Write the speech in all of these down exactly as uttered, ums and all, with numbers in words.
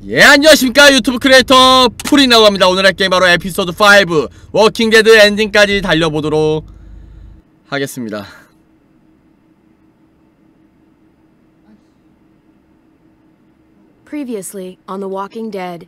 예, 안녕하십니까. 유튜브 크리에이터 풀이라고 합니다. 오늘 할 게임 바로 에피소드 오 워킹데드 엔딩까지 달려보도록 하겠습니다. Previously on The Walking Dead.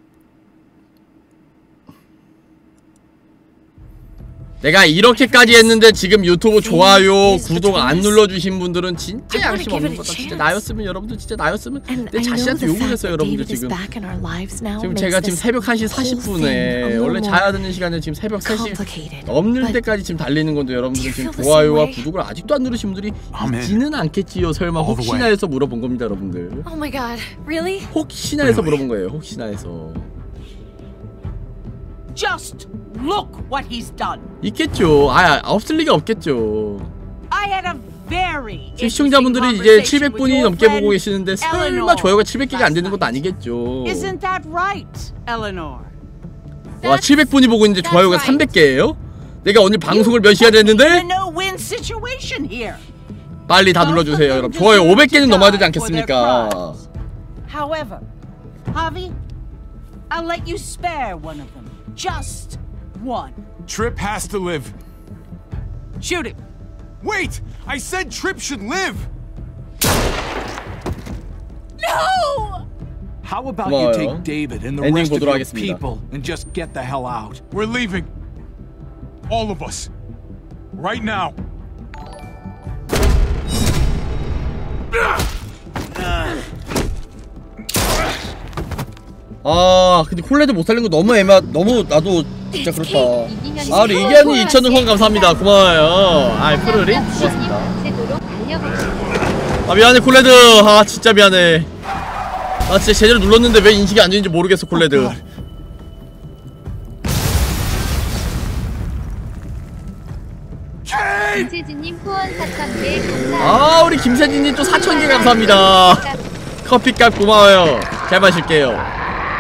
내가 이렇게까지 했는데 지금 유튜브 좋아요, 구독 안 눌러주신 분들은 진짜 양심 없는 거다. 진짜 나였으면, 여러분들 진짜 나였으면 내 자신한테 욕을 했어요. 여러분들 지금 지금 제가 지금 새벽 한 시 사십 분에 원래 자야 되는 시간에 지금 새벽 세 시 넘는 때까지 지금 달리는 건데 여러분들은 지금 좋아요와 구독을 아직도 안 누르신 분들이 있지는 않겠지요. 설마 혹시나 해서 물어본 겁니다. 여러분들 혹시나 해서 물어본 거예요. 혹시나 해서. Just look what he's done. 있겠죠. 아, 없을 리가 없겠죠. I had a very 지금 시청자분들이 이제 칠백 분이 넘게 보고 계시는데 설마 좋아요가 칠백 개가 안 되는 것도 아니겠죠. Isn't that right, Eleanor? 와, 칠백 분이 보고 있는데 좋아요가 삼백 개예요? 내가 오늘 방송을 몇 시간 했는데? 빨리 다 눌러주세요, 여러분. 좋아요 오백 개는 넘어야 되지 않겠습니까? However, Javi, I'll let you spare one of them. Just one. Tripp has to live. Shoot him. Wait! I said Tripp should live! No! How about 고마워요. you take David and the 엔딩 rest of 보도록 your 하겠습니다. people and just get the hell out? We're leaving. All of us. Right now. 아, 근데 콜레드 못 살린 거 너무 애매, 너무 나도 진짜 그렇다. 아, 우리 이기현이 이천 원 후원 감사합니다. 고마워요. 아이, 푸르리 고맙습니다. 아, 미안해 콜레드. 아, 진짜 미안해. 나 진짜 제대로 눌렀는데 왜 인식이 안 되는지 모르겠어 콜레드. 김세진님 후원 사천 개 감사합니다. 아, 우리 김세진님 또 사천 개 감사합니다. 커피값 고마워요. 잘 마실게요.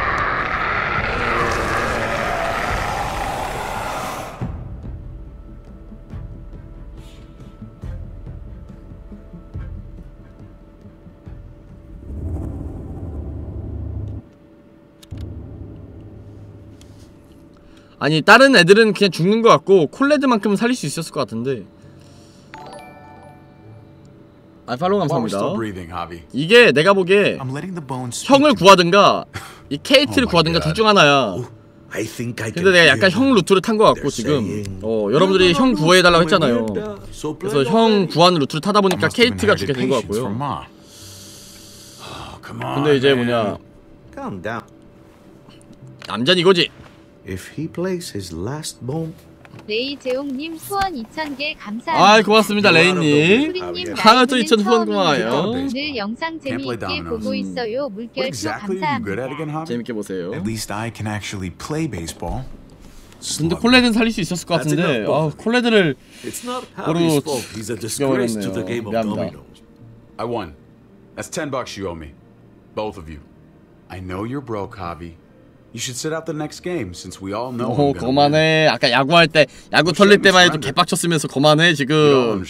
아니, 다른 애들은 그냥 죽는 것 같고 콜레드만큼은 살릴 수 있었을 것 같은데. 아, 팔로우 감사합니다. 이게 내가 보기에 형을 구하든가 이 케이트를 구하든가 둘 중 하나야. 근데 내가 약간 형 루트를 탄 것 같고 지금 어 여러분들이 형 구해달라고 했잖아요. 그래서 형 구하는 루트를 타다 보니까 케이트가 죽게 된 것 같고요. 근데 이제 뭐냐, 남자는 이거지. If he plays his last bomb. 레이제옹님 후원 이천 개 감사합니다. 아, 고맙습니다 레이님. 하나도 이천 후원 고마워요. 오늘 영상 재미있게 보고 있어요. 물결표 감사합니다. 재밌게 보세요. At least I can actually play baseball. 근데 콜레드는 살릴 수 있었을 것 같은데 아, 콜레드를 바로 죽여버렸네요. 미안합니다. I won. That's ten bucks you owe me. Both of you. I know you're broke, Javi. You should sit out the next game since we all know. 오, 그만해. 아까 야구할 때 야구 털릴 때만 해도 개빡쳤으면서 그만해 지금.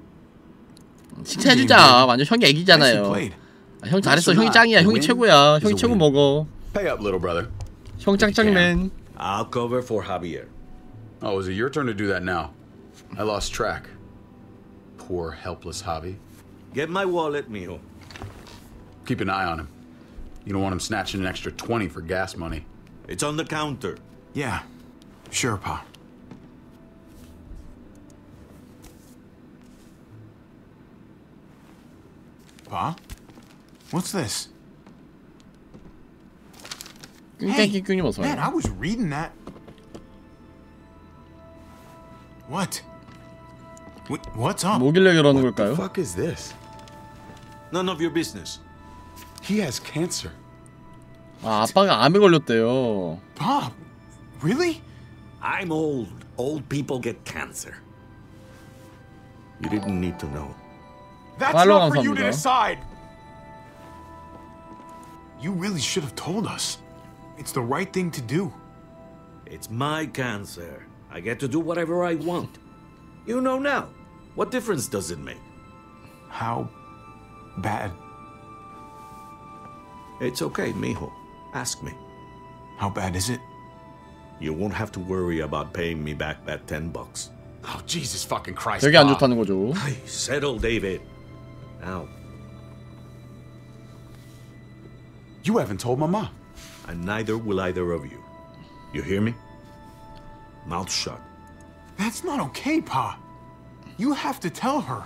칭찬해주자. 완전 형이 애기잖아요. 아, 형 잘했어. 형이 짱이야. 형이 최고야. 형이 최고 먹어. Pay up, little brother. 형 짱짱맨. I'll cover for Javier. Oh, is it your turn to do that now? I lost track. Poor helpless Javi. Get my wallet, mijo. Keep an eye on him. You don't want him snatching an extra twenty for gas money. It's on the counter. Yeah, sure, Pa. Pa? What's this? 낑낑낑 Man, I was reading that. What? What? What's up? 뭐길래 그러는 What 걸까요? the fuck is this? None of your business. He has cancer. 아, 아빠가 암에 걸렸대요. Pa, really? I'm old. Old people get cancer. You didn't need to know. That's not for you to decide. You really should have told us. It's the right thing to do. It's my cancer. I get to do whatever I want. You know now. What difference does it make? How bad? It's okay, mijo. Ask me. How bad is it? You won't have to worry about paying me back that ten bucks. Oh, Jesus fucking Christ. 되게 안 Pa. 좋다는 거죠. Hey, settle, David. Now. You haven't told Mama. And neither will either of you. You hear me? Mouth shut. That's not okay, Pa. You have to tell her.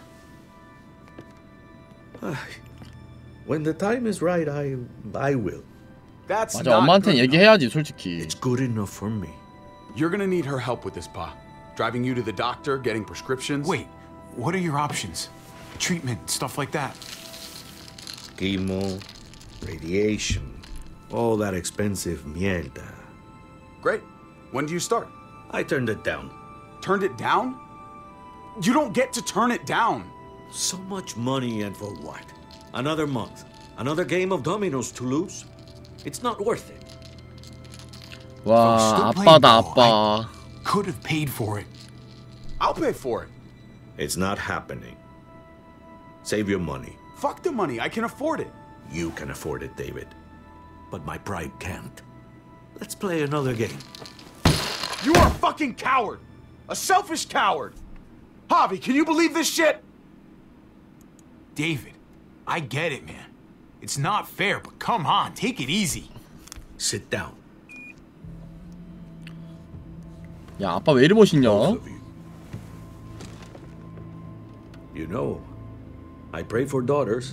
When the time is right, I I will. That's 맞아, not 엄마한테는 good enough. 얘기해야지 솔직히. It's good enough for me. You're gonna need her help with this, Pa. Driving you to the doctor, getting prescriptions. Wait, what are your options? Treatment, stuff like that. Chemo, radiation, all that expensive mierda. Great. When do you start? I turned it down. Turned it down? You don't get to turn it down. So much money, and for what? Another month. Another game of dominoes to lose? It's not worth it. 와, still 아빠다 playing 아빠. Could have paid for it. I'll pay for it. It's not happening. Save your money. Fuck the money. I can afford it. You can afford it, David. But my pride can't. Let's play another game. You are a fucking coward. A selfish coward. Javi, can you believe this shit? David, I get it, man. It's not fair, but come on, take it easy. Sit down. 야, 아빠 왜 이리 멋있냐? Both of you. You know, I pray for daughters.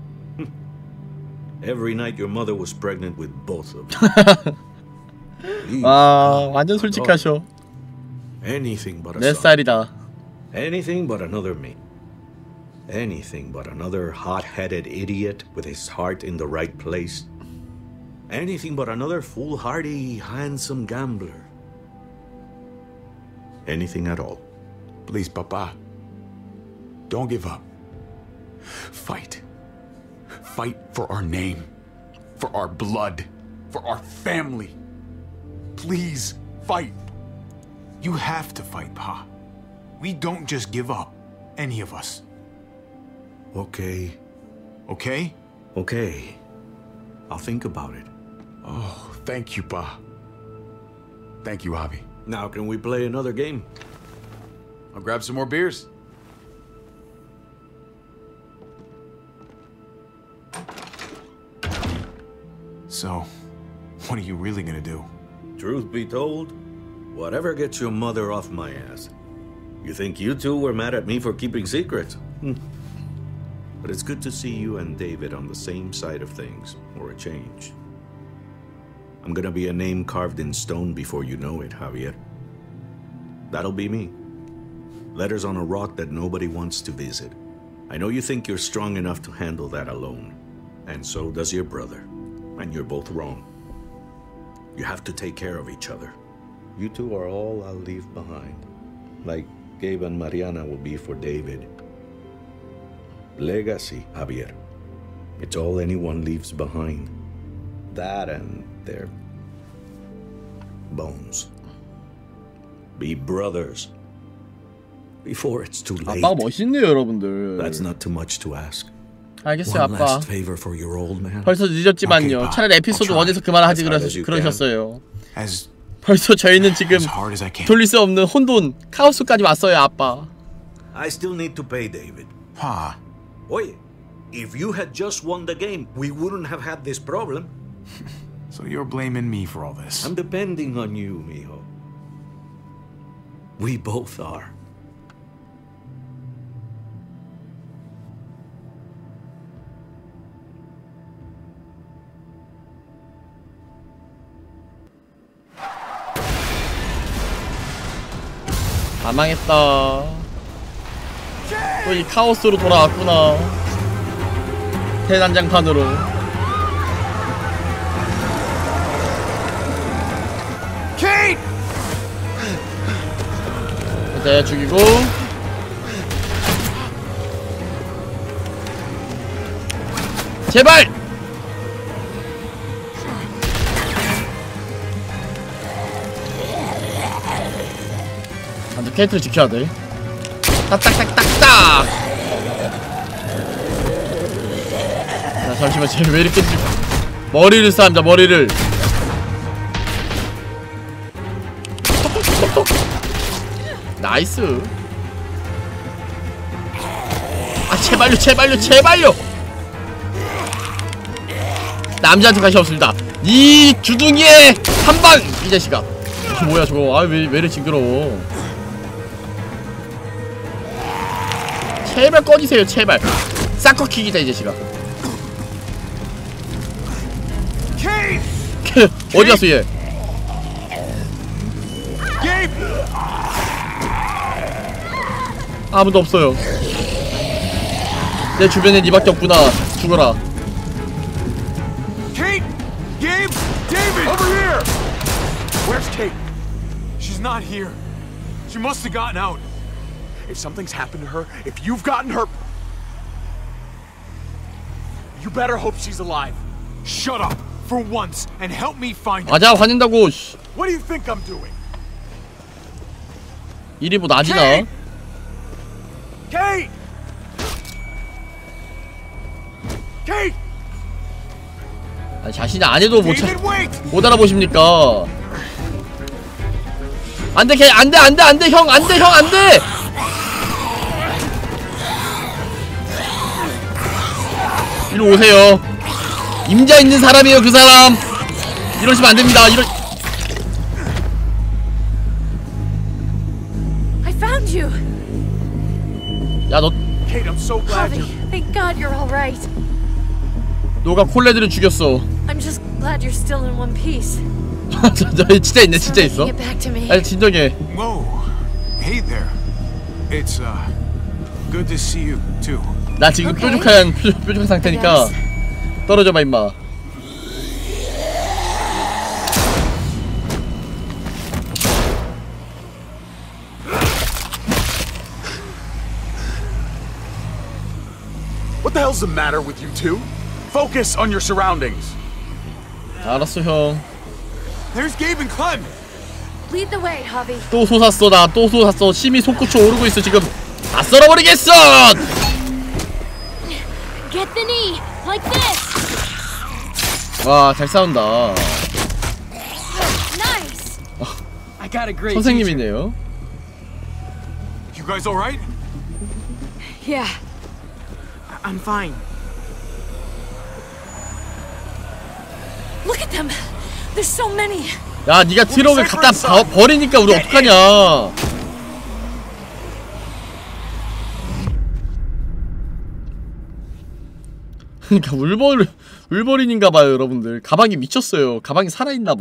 Every night your mother was pregnant with both of them. Please, 아, 완전 솔직하셔. anything but a 내 son. 쌀이다. Anything but another me. Anything but another hot-headed idiot with his heart in the right place. Anything but another foolhardy, handsome gambler. Anything at all. Please, Papa. Don't give up. Fight. Fight for our name. For our blood. For our family. Please, fight. You have to fight, Pa. We don't just give up. Any of us. Okay. Okay? Okay. I'll think about it. Oh, thank you, Pa. Thank you, Javi. Now can we play another game? I'll grab some more beers. So, what are you really gonna do? Truth be told, whatever gets your mother off my ass. You think you two were mad at me for keeping secrets? Hmm. But it's good to see you and David on the same side of things, or a change. I'm gonna be a name carved in stone before you know it, Javier. That'll be me. Letters on a rock that nobody wants to visit. I know you think you're strong enough to handle that alone. And so does your brother. And you're both wrong. You have to take care of each other. You two are all I'll leave behind. Like Gabe and Mariana will be for David. Legacy, Javier. It's all anyone leaves behind. That and their bones. Be brothers. Before it's too late. 아빠가 멋있네요, 여러분들. That's not too much to ask. 알겠어요, One 아빠. last favor for your old man. 벌써 늦었지만요. Okay, 차라리 에피소드 I'll try. 원에서 그만하지 As hard as 그러, you 그러셨어요. As 벌써 저희는 지금 as hard as I can. 돌릴 수 없는 혼돈, 카오스까지 왔어요, 아빠. I still need to pay David. Pa. Oye, if you had just won the game, we wouldn't have had this problem. So you're blaming me for all this. I'm depending on you, mijo. We both are. 아, 망했다. 또 이 카오스로 돌아왔구나. 대난장판으로. Kate! 자, 죽이고. 제발! 먼저 케이트를 지켜야 돼. 딱딱딱딱딱! 자, 잠시만, 쟤 왜 이렇게 머리를 쌉니다. 머리를. 나이스. 아 제발요 제발요 제발요. 남자한테 관심 없습니다. 이 주둥이에 한방 이 자식아. 뭐야 저거. 아 왜 왜 이렇게 징그러워. 제발 꺼지세요 제발. 싹커킥이다 이 자식아. 어디 갔어 얘. 아무도 없어요. 내 주변에 니밖에 없구나. 죽어라. Kate! Gabe! David! Over here! Where's Kate? She's not here. She must have gotten out. If something's happened to her, if you've gotten her, you better hope she's alive. Shut up for once and help me find her. 맞아 화낸다고. What do you think I'm doing? 이리 뭐 나지나. Kate! Kate! Kate! 아니, 자신이 안 해도 못, 차, David, wait! 못 알아보십니까? 안돼 걔 안돼 안돼 안돼 형 안돼 형 안돼. 이리 오세요. 임자 있는 사람이에요 그 사람. 이러시면 안 됩니다. 이러. I found you. 야 너. Kate, I'm so glad Javi, you. thank God you're all right. 너가 콜레드를 죽였어. I'm just glad you're still in one piece. 저, 저 진짜 있네 진짜 있어. Get back to me. 아니 진정해. Whoa. Hey there. It's uh good to see you too. 나 지금 Okay. 뾰족한 뾰, 뾰족한 상태니까 떨어져봐 임마. What the hell's the matter with you two? Focus on your surroundings. 알았어 형. There's Gabe and Clem. Lead the way, Javi. 또 솟았어 나 또 솟았어. 심이 솟구쳐 오르고 있어 지금. 다 썰어버리겠어. Get the knee, like this. 와 잘 싸운다. Nice. I got a great 선생님이네요. You guys all right? Yeah. I'm fine. Look at them. There's so many. 야 니가 트럭을 갖다 버, 버리니까 우리 어떡하냐. 그니까 울버린 울버린인가봐요 여러분들. 가방이 미쳤어요. 가방이 살아있나봐.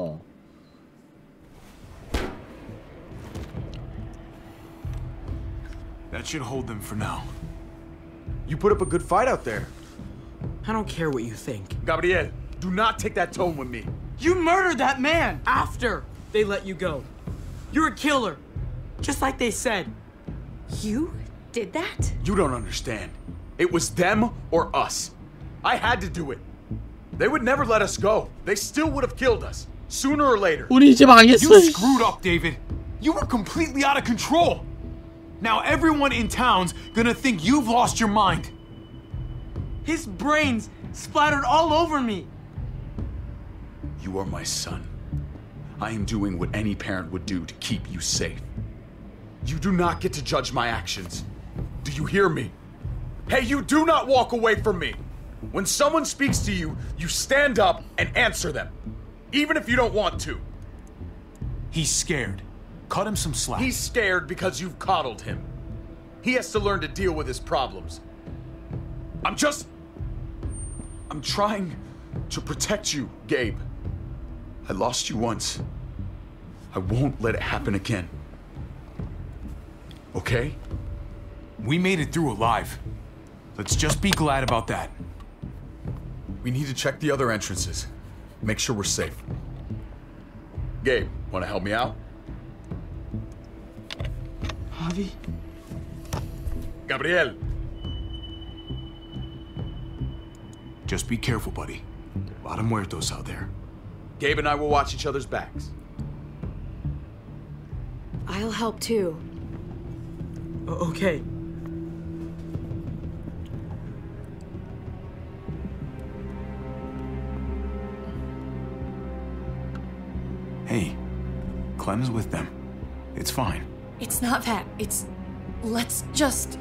That should hold them for now. You put up a good fight out there. I don't care what you think. Gabriel, do not take that tone with me. You murdered that man after they let you go. You're a killer, just like they said. You did that? You don't understand. It was them or us. I had to do it. They would never let us go. They still would have killed us, sooner or later. 우리 이제 망했어. You screwed up, David. You were completely out of control. Now everyone in town's gonna think you've lost your mind. His brains splattered all over me. You are my son. I am doing what any parent would do to keep you safe. You do not get to judge my actions. Do you hear me? Hey, you do not walk away from me. When someone speaks to you, you stand up and answer them, even if you don't want to. He's scared. Cut him some slack. He's scared because you've coddled him. He has to learn to deal with his problems. I'm just... I'm trying to protect you, Gabe. I lost you once. I won't let it happen again. Okay? We made it through alive. Let's just be glad about that. We need to check the other entrances. Make sure we're safe. Gabe, want to help me out? Javi? Gabriel! Just be careful, buddy. A lot of muertos out there. Gabe and I will watch each other's backs. I'll help too. O- okay. Hey, Clem's with them. It's fine. It's not that. It's... Let's just...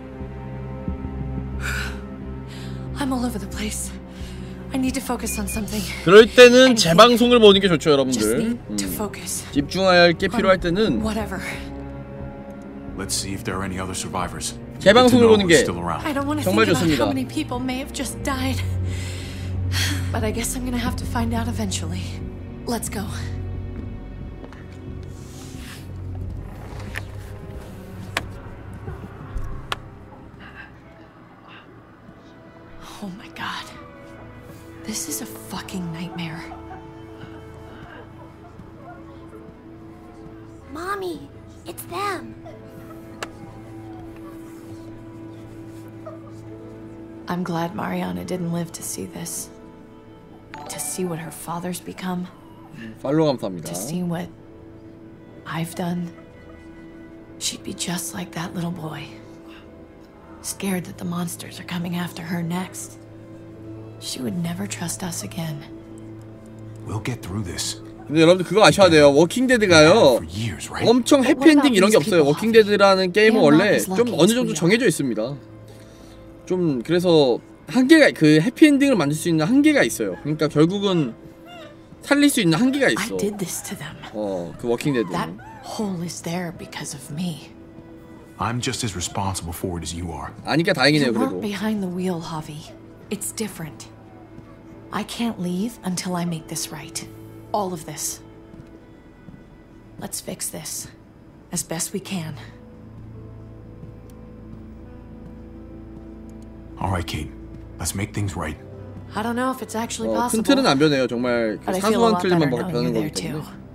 I'm all over the place. I need to focus on something. 그럴 때는 재방송을 보는 게 좋죠, Just 여러분들. need 음. to focus. 집중해야 할 게 필요할 때는 Whatever. Let's see if there are any other survivors. 재방송을 보는 게 I don't want to 정말 think about 좋습니다. how many people may have just died. But I guess I'm gonna have to find out eventually. Let's go. Oh my god. This is a fucking nightmare. Mommy, it's them. I'm glad Mariana didn't live to see this. To see what her father's become. 팔로우 감사합니다. To see what I've done. She'd be just like that little boy. Scared that the monsters are coming after her next. She would never trust us again. We'll get through this. 근데 여러분들 그거 아셔야 돼요. 워킹데드가요. 엄청 해피엔딩 이런 게 없어요. 워킹데드라는 게임은 원래 좀 어느 정도 정해져 있습니다. 좀 그래서 한계가 그 해피엔딩을 만들 수 있는 한계가 있어요. 그러니까 결국은 살릴 수 있는 한계가 있어. I did this to them. 어, 그 워킹데드. That hole is there because of me. I'm just as responsible for it as you are. 아니까 다행이네요, You 그래도. weren't behind the wheel, Javi. It's different. I can't leave until I make this right. All of this. Let's fix this as best we can. All right, Kate. Let's make things right. I don't know if it's actually 어, 큰 possible. 틀은 안 변해요. 정말 그 But I feel a 사소한 lot better 틀만 knowing 변하는 you're there 거기 too. 때문에.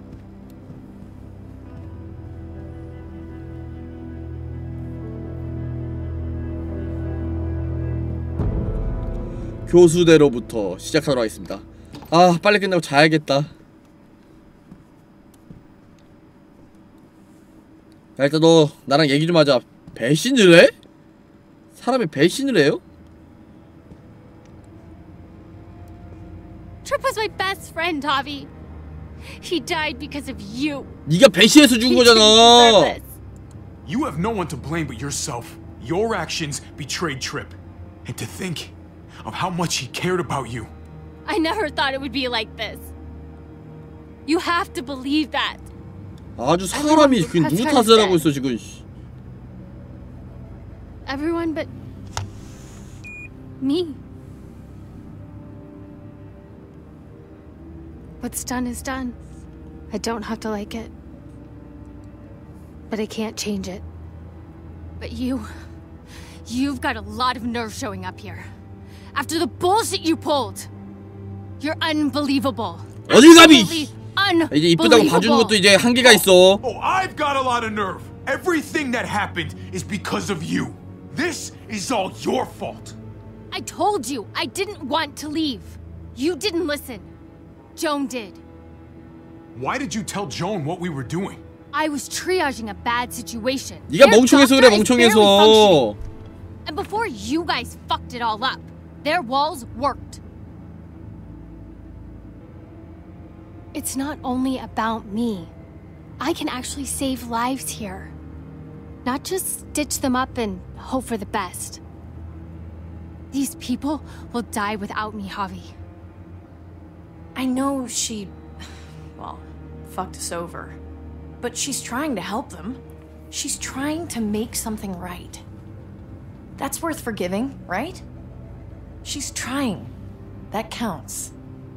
교수대로부터 시작하도록 하겠습니다. 아, 빨리 끝나고 자야겠다. 야, 일단 너 나랑 얘기 좀 하자. 배신을 해? 사람이 배신을 해요? Trip was my best friend, Javi. He died because of you. 네가 배신해서 죽은 He didn't deserve 거잖아. this. You have no one to blame but yourself. Your actions betrayed Trip. And to think of how much he cared about you. I never thought it would be like this. You have to believe that. 아주 사람이 그 누구 탓을 하고 있어 지금. Everyone but me. What's done is done. I don't have to like it. But I can't change it. But you... You've got a lot of nerve showing up here. After the bullshit you pulled. You're unbelievable. 어딜 감히! Unbelievable. 이제 이쁘다고 봐주는 것도 이제 한계가 있어. Oh, I've got a lot of nerve. Everything that happened is because of you. This is all your fault. I told you I didn't want to leave. You didn't listen. Joan did. Why did you tell Joan what we were doing? I was triaging a bad situation. 네가 Their 멍청해서 그래, doctor is barely 멍청해서. functioning. And before you guys fucked it all up, their walls worked. It's not only about me. I can actually save lives here. Not just stitch them up and hope for the best. These people will die without me, Javi. I know she, well, fucked us over. But she's trying to help them. She's trying to make something right. That's worth forgiving, right? She's trying. That counts.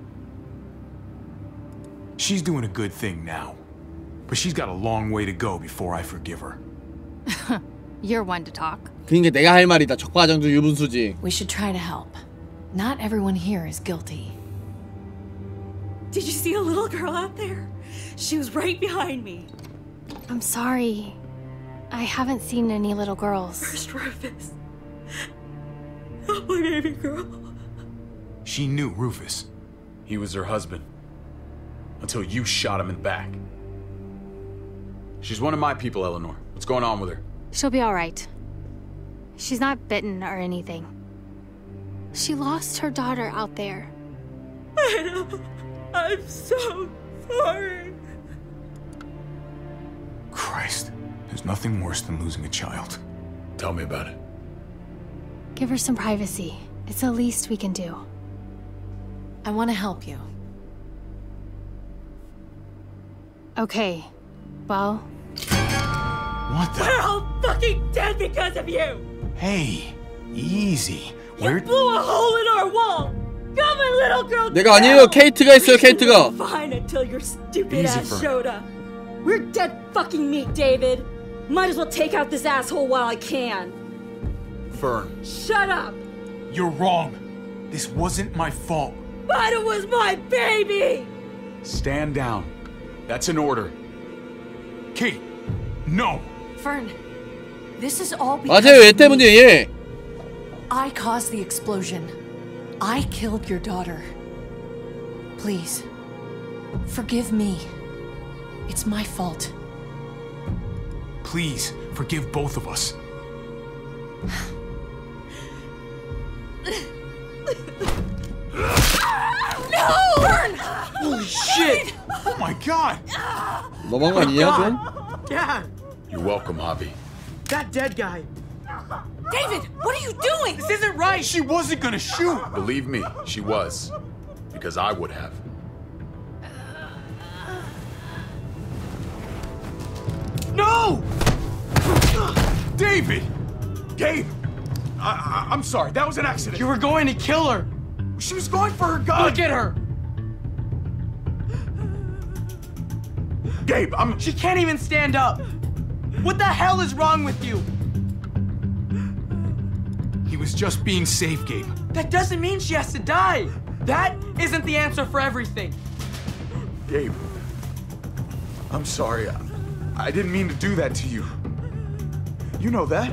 She's doing a good thing now. But she's got a long way to go before I forgive her. You're one to talk. 그러니까 내가 할 말이다. 적과장주 유분수지. We should try to help. Not everyone here is guilty. Did you see a little girl out there? She was right behind me. I'm sorry. I haven't seen any little girls. First Rufus. Oh, my baby girl. She knew Rufus. He was her husband. Until you shot him in the back. She's one of my people, Eleanor. What's going on with her? She'll be all right. She's not bitten or anything. She lost her daughter out there. I know. I'm so sorry. Christ. There's nothing worse than losing a child. Tell me about it. Give her some privacy. It's the least we can do. I want to help you. Okay. Well... What the? We're all fucking dead because of you! Hey, easy. Where... You blew a hole in our wall! Got my little girl 내가 아니에요. 케이트가 있어요. 케이트가. Fine until your stupid Easy, ass Fern. showed up. We're dead fucking meat, David. Might as well take out this asshole while I can. Fern, Shut up! you're wrong. This wasn't my fault. But it was my baby! Stand down. That's an order. Kate, no. Fern, this is all because 맞아요. 얘 때문이에요. 얘. I caused the explosion. I killed your daughter. Please, forgive me. It's my fault. Please, forgive both of us. No! Fern! Holy shit! Oh my god! 너무한 거 아니냐 좀? Dad! You're welcome, Javi. That dead guy! David, what are you doing? This isn't right! She wasn't gonna shoot! Believe me, she was. Because I would have. No! David! Gabe! I, I, I'm sorry, that was an accident. You were going to kill her! She was going for her gun! Look at her! Gabe, I'm... She can't even stand up! What the hell is wrong with you? He was just being safe, Gabe. That doesn't mean she has to die! That isn't the answer for everything! Gabe, I'm sorry. I, I didn't mean to do that to you. You know that.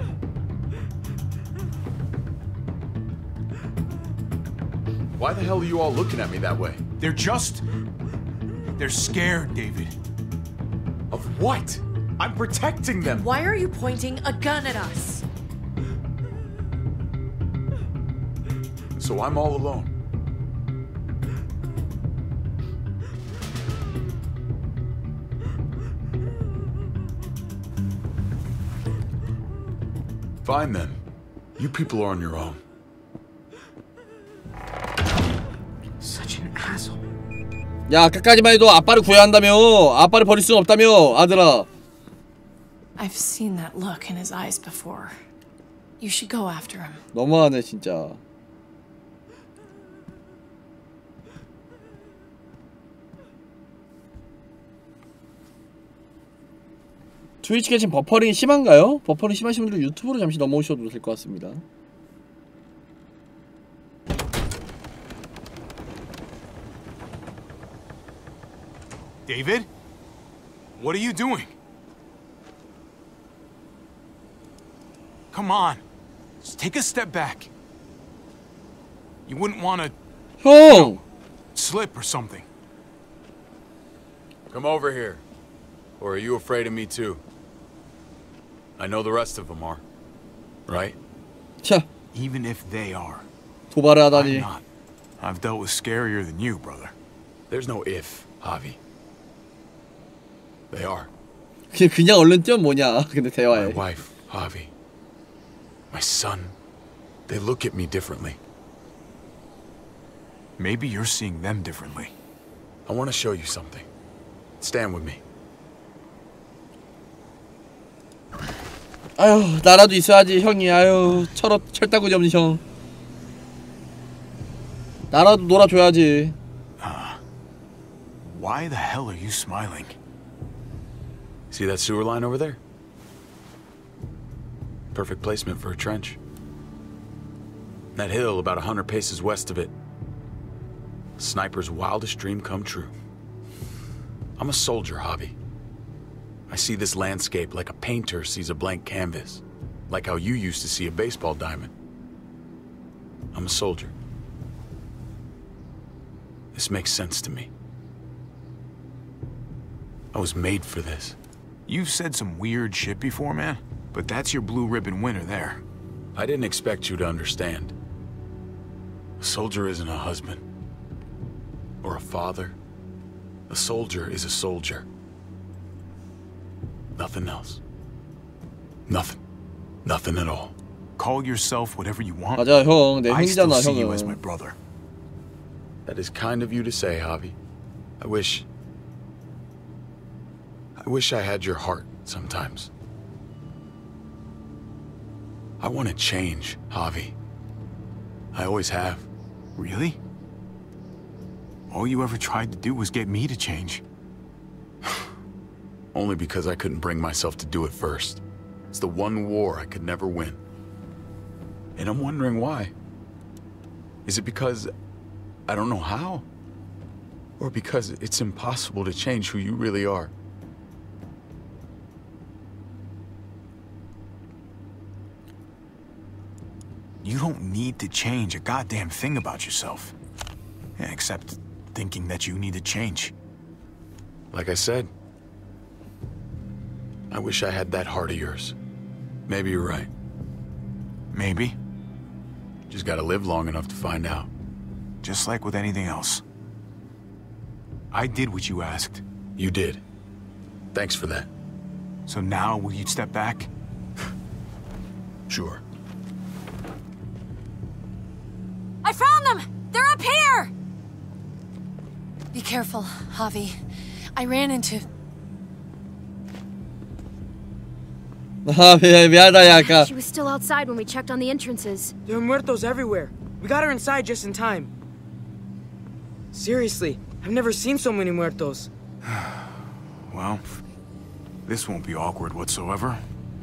Why the hell are you all looking at me that way? They're just... They're scared, David. Of what? I'm protecting them. Why are you pointing a gun at us? So I'm all alone. Fine then. You people are on your own. Such an asshole. 야, 아까까지만 해도 아빠를 구해야 한다며. 아빠를 버릴 수는 없다며, 아들아. I've seen that look in his eyes before. You should go after him. 너무하네 진짜. 트위치가 지금 버퍼링이 심한가요? 버퍼링 심하신 분들 유튜브로 잠시 넘어오셔도 될 것 같습니다. David? What are you doing? Come on. Just take a step back. You wouldn't want to... 형! slip or something. Come over here. Or are you afraid of me too? I know the rest of them are. Right? 자. Even if they are. 도발을 하다니. I'm not. I've dealt with scarier than you, brother. There's no if, Javi. They are. 그냥 그냥 얼른 뛰면 뭐냐? 근데 대화해. My wife, Javi. My son. They look at me differently. Maybe you're seeing them differently. I want to show you something. Stand with me. 아유, 나라도 있어야지 형이. 아유, 철없 철따구니 없는 형. 나라도 놀아줘야지. Uh, why the hell are you smiling? See that sewer line over there? Perfect placement for a trench. That hill about a hundred paces west of it. Sniper's wildest dream come true. I'm a soldier, Javi. I see this landscape like a painter sees a blank canvas. Like how you used to see a baseball diamond. I'm a soldier. This makes sense to me. I was made for this. You've said some weird shit before, man. But that's your blue ribbon winner there. I didn't expect you to understand. A soldier isn't a husband. Or a father. A soldier is a soldier. Nothing else. Nothing. Nothing at all. Call yourself whatever you want. 맞아, 형. 내 I still 형이잖아, see you as my 형은. brother. That is kind of you to say, Javi. I wish... I wish I had your heart sometimes. I want to change, Javi. I always have. Really? All you ever tried to do was get me to change. Only because I couldn't bring myself to do it first. It's the one war I could never win. And I'm wondering why. Is it because I don't know how? Or because it's impossible to change who you really are? You don't need to change a goddamn thing about yourself. Yeah, except thinking that you need to change. Like I said, I wish I had that heart of yours. Maybe you're right. Maybe. Just gotta live long enough to find out. Just like with anything else. I did what you asked. You did. Thanks for that. So now, will you step back? Sure. I found them! They're up here! Be careful, Javi. I ran into... 아, 미안하다, 야, 아까. She was still outside when we checked on the entrances. There are muertos everywhere. We got her inside just in time. Seriously, I've never seen so many muertos. Well, this won't be awkward whatsoever.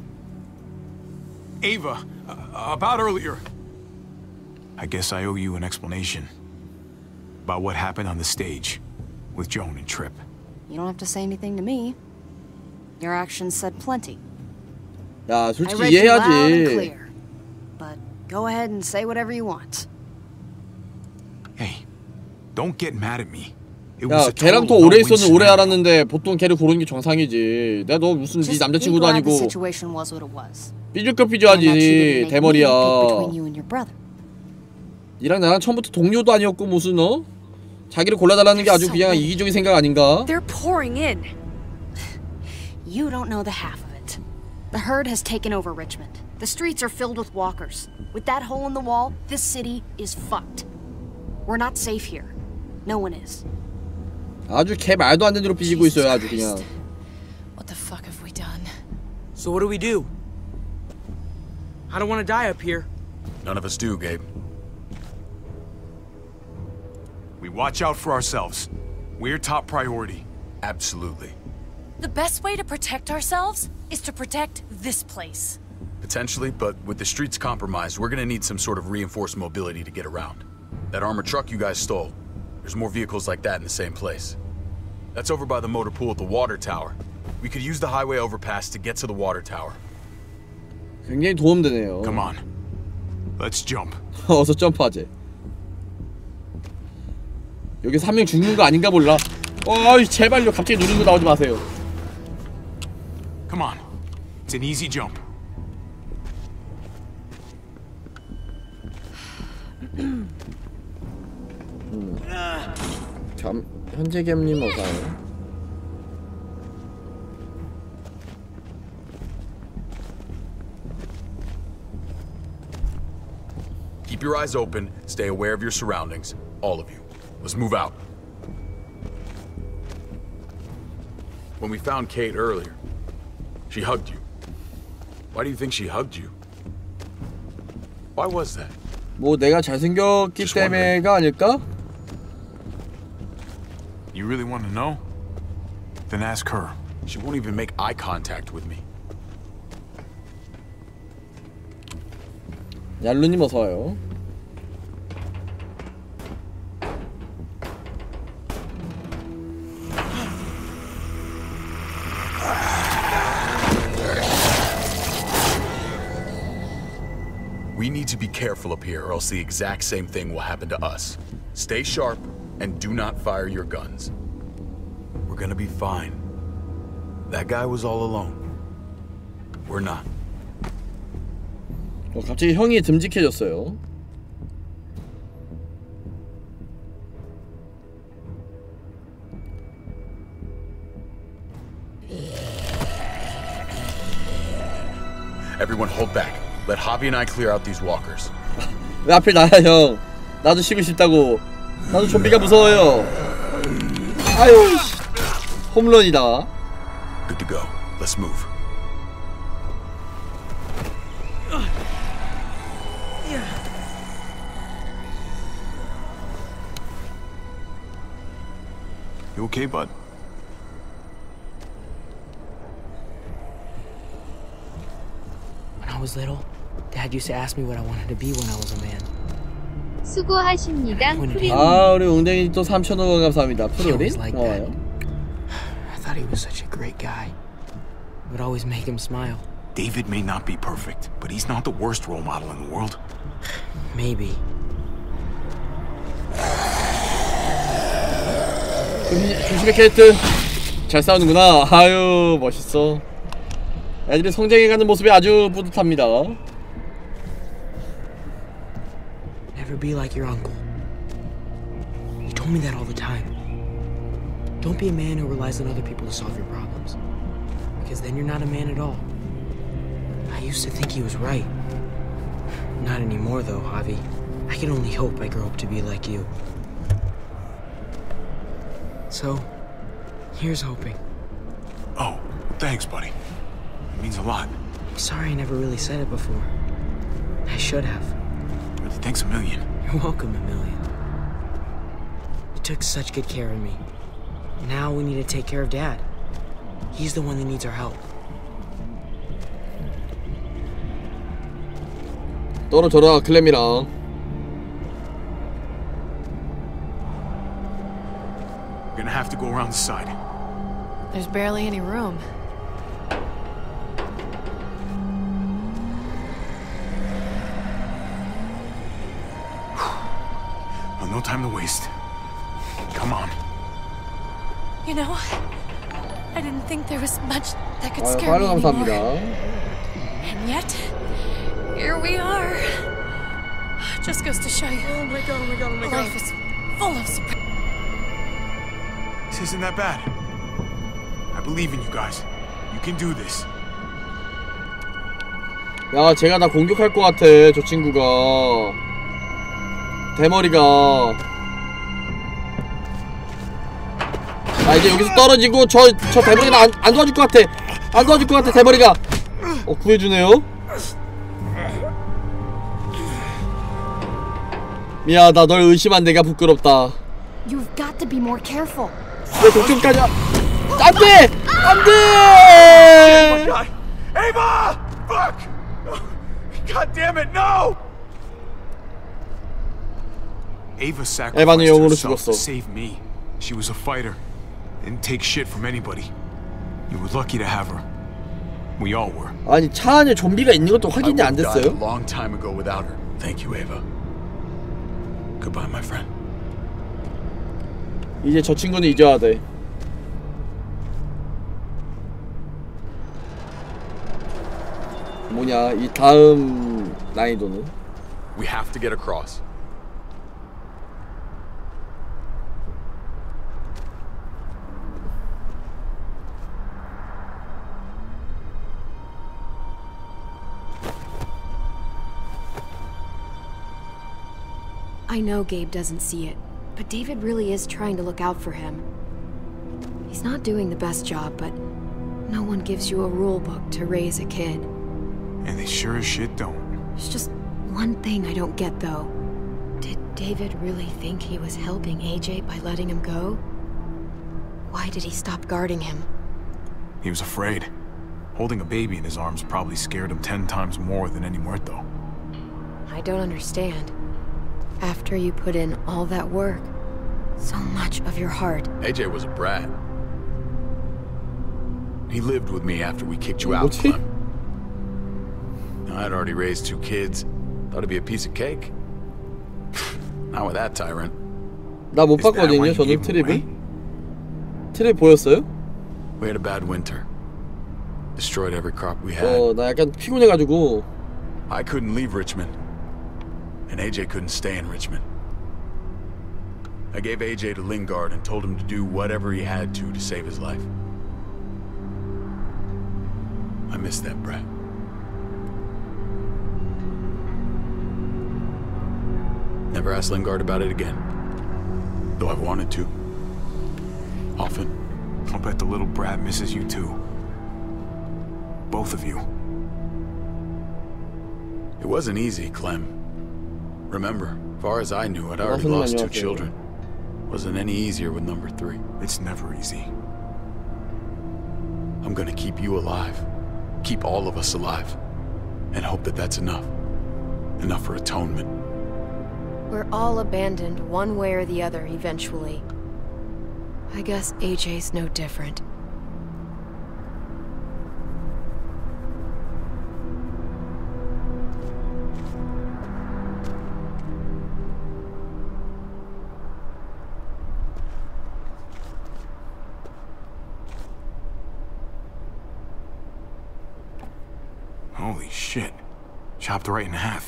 Ava, uh, about earlier. I guess I owe you an explanation about what happened on the stage with Joan and Tripp. You don't have to say anything to me. Your actions said plenty. 야, I 솔직히 read you loud and 이해하지. clear. But go ahead and say whatever you want. Hey, don't get mad at me. It 야, was a 걔랑 더 total 오래 no-win 있었는 오래 scenario. 알았는데 보통 걔를 고르는 게 정상이지. 내가 너 무슨 네 Just be 남자친구도 glad the 아니고 situation was what it was. 삐질까 And that you 삐져하지 didn't make me 대머리야. pick between you and your brother. 니랑 나랑 처음부터 동료도 아니었고 무슨 어? 자기를 골라달라는 게 아주 그냥 이기적인 생각 아닌가? They're pouring in. You don't know the half of it. The herd has taken over Richmond. The streets are filled with walkers. With that hole in the wall, this city is fucked. We're not safe here. No one is. 아주 개 말도 안 되는 대로 삐지고 있어요, 아주 그냥. What the fuck have we done? So what do we do? I don't want to die up here. None of us do, Gabe. We watch out for ourselves. We're top priority. Absolutely. The best way to protect ourselves is to protect this place. Potentially, but with the streets compromised, we're gonna need some sort of reinforced mobility to get around. That armored truck you guys stole, there's more vehicles like that in the same place. That's over by the motor pool at the water tower. We could use the highway overpass to get to the water tower. 굉장히 도움되네요. Come on. Let's jump. 어서 점프하재. 여기서 한 명 죽는 거 아닌가 몰라. 어이 제발요. 갑자기 누른 거 나오지 마세요. Come on. It's an easy jump. 음. 겸 현재 겸님 어서요. Keep your eyes open, stay aware of your surroundings, all of you. Let's move out. When we found Kate earlier, she hugged you. Why do you think she hugged you? Why was that? 뭐 내가 잘생겼기 때문에가 아닐까? You really want to know? Then ask her. She won't even make eye contact with me. 얄루님 어서와요. We need to be careful up here or else the exact same thing will happen to us. Stay sharp and do not fire your guns. We're gonna be fine. That guy was all alone. We're not. 어, 갑자기 형이 듬직해졌어요. Everyone hold back. Let Javi and I clear out these walkers. 왜 하필 나야 형? 나도 쉬고 싶다고. 나도 좀비가 무서워요. 아유, 홈런이다. Good to go. Let's move. You okay, bud? When I was little, Dad used to ask me what I wanted to be when I was a man. 수고하십니다. 아, 우리 웅댕이 또 삼천 원 감사합니다. 프로리 고마워요. I thought he was such a great guy. It would always make him smile. David may not be perfect, but he's not the worst role model in the world. Maybe. 조심해 케이트. 잘 싸우는구나. 아유 멋있어. 애들이 성장해가는 모습이 아주 뿌듯합니다. Never be like your uncle. You told me that all the time. Don't be a man who relies on other people to solve your problems. Because then you're not a man at all. I used to think he was right. Not anymore though, Javi. I can only hope I grow up to be like you. So, here's hoping. Oh, thanks, buddy. It means a lot. I'm sorry I never really said it before. I should have. Really, thanks a million. You're welcome, a million. You took such good care of me. Now we need to take care of Dad. He's the one that needs our help. 떨어져라 클램이랑. We're gonna have to go around the side. There's barely any room. Well, no time to waste. Come on. You know, I didn't think there was much that could 아유, scare me 발로 감사합니다. anymore. And yet, here we are. Just goes to show you. Oh my god, oh my god, oh my god. Life is full of surprises. This isn't that bad. I believe in you guys. You can do this. 야, 제가 다 공격할 것 같아. 저 친구가 대머리가. 아, 이제 여기서 떨어지고 저 저 대머리가 안, 안 도와줄 것 같아. 안 도와줄 것 같아 대머리가. 어, 구해주네요. 미안하다. 널 의심한 내가 부끄럽다. You've got to be more careful. 내 도쿄까지 안돼! 안돼! Ava! Fuck! God damn it, no! Ava sacrificed 에바는 영으로 herself 죽었어. to save me. She was a fighter. Didn't take shit from anybody. You were lucky to have her. We all were. 아니 차 안에 좀비가 있는 것도 확인이 안 I died 됐어요? a long time ago without her. Thank you, Ava. Goodbye, my friend. 이제 저 친구는 잊어야 돼. 뭐냐 이 다음 난이도는? We have to get across. I know Gabe doesn't see it, but David really is trying to look out for him. He's not doing the best job, but no one gives you a rule book to raise a kid. And they sure as shit don't. There's just one thing I don't get, though. Did David really think he was helping A J by letting him go? Why did he stop guarding him? He was afraid. Holding a baby in his arms probably scared him ten times more than any muerto. I don't understand. After you put in all that work, so much of your heart. A J was a brat. He lived with me after we kicked you out, Clem. I'd already raised two kids. Thought it'd be a piece of cake. Not with that tyrant. 나 못 봤거든요. 저는 트립을. 트립 보였어요? We had a bad winter. Destroyed every crop we had. 어, 나 약간 피곤해가지고. I couldn't leave Richmond. And A J couldn't stay in Richmond. I gave A J to Lingard and told him to do whatever he had to to save his life. I miss that brat. Never asked Lingard about it again. Though I've wanted to. Often. I'll bet the little brat misses you too. Both of you. It wasn't easy, Clem. Remember, far as I knew, I'd already lost two children. Wasn't any easier with number three. It's never easy. I'm gonna keep you alive. Keep all of us alive. And hope that that's enough. Enough for atonement. We're all abandoned one way or the other eventually. I guess A J's no different. Holy shit. Chopped right in half.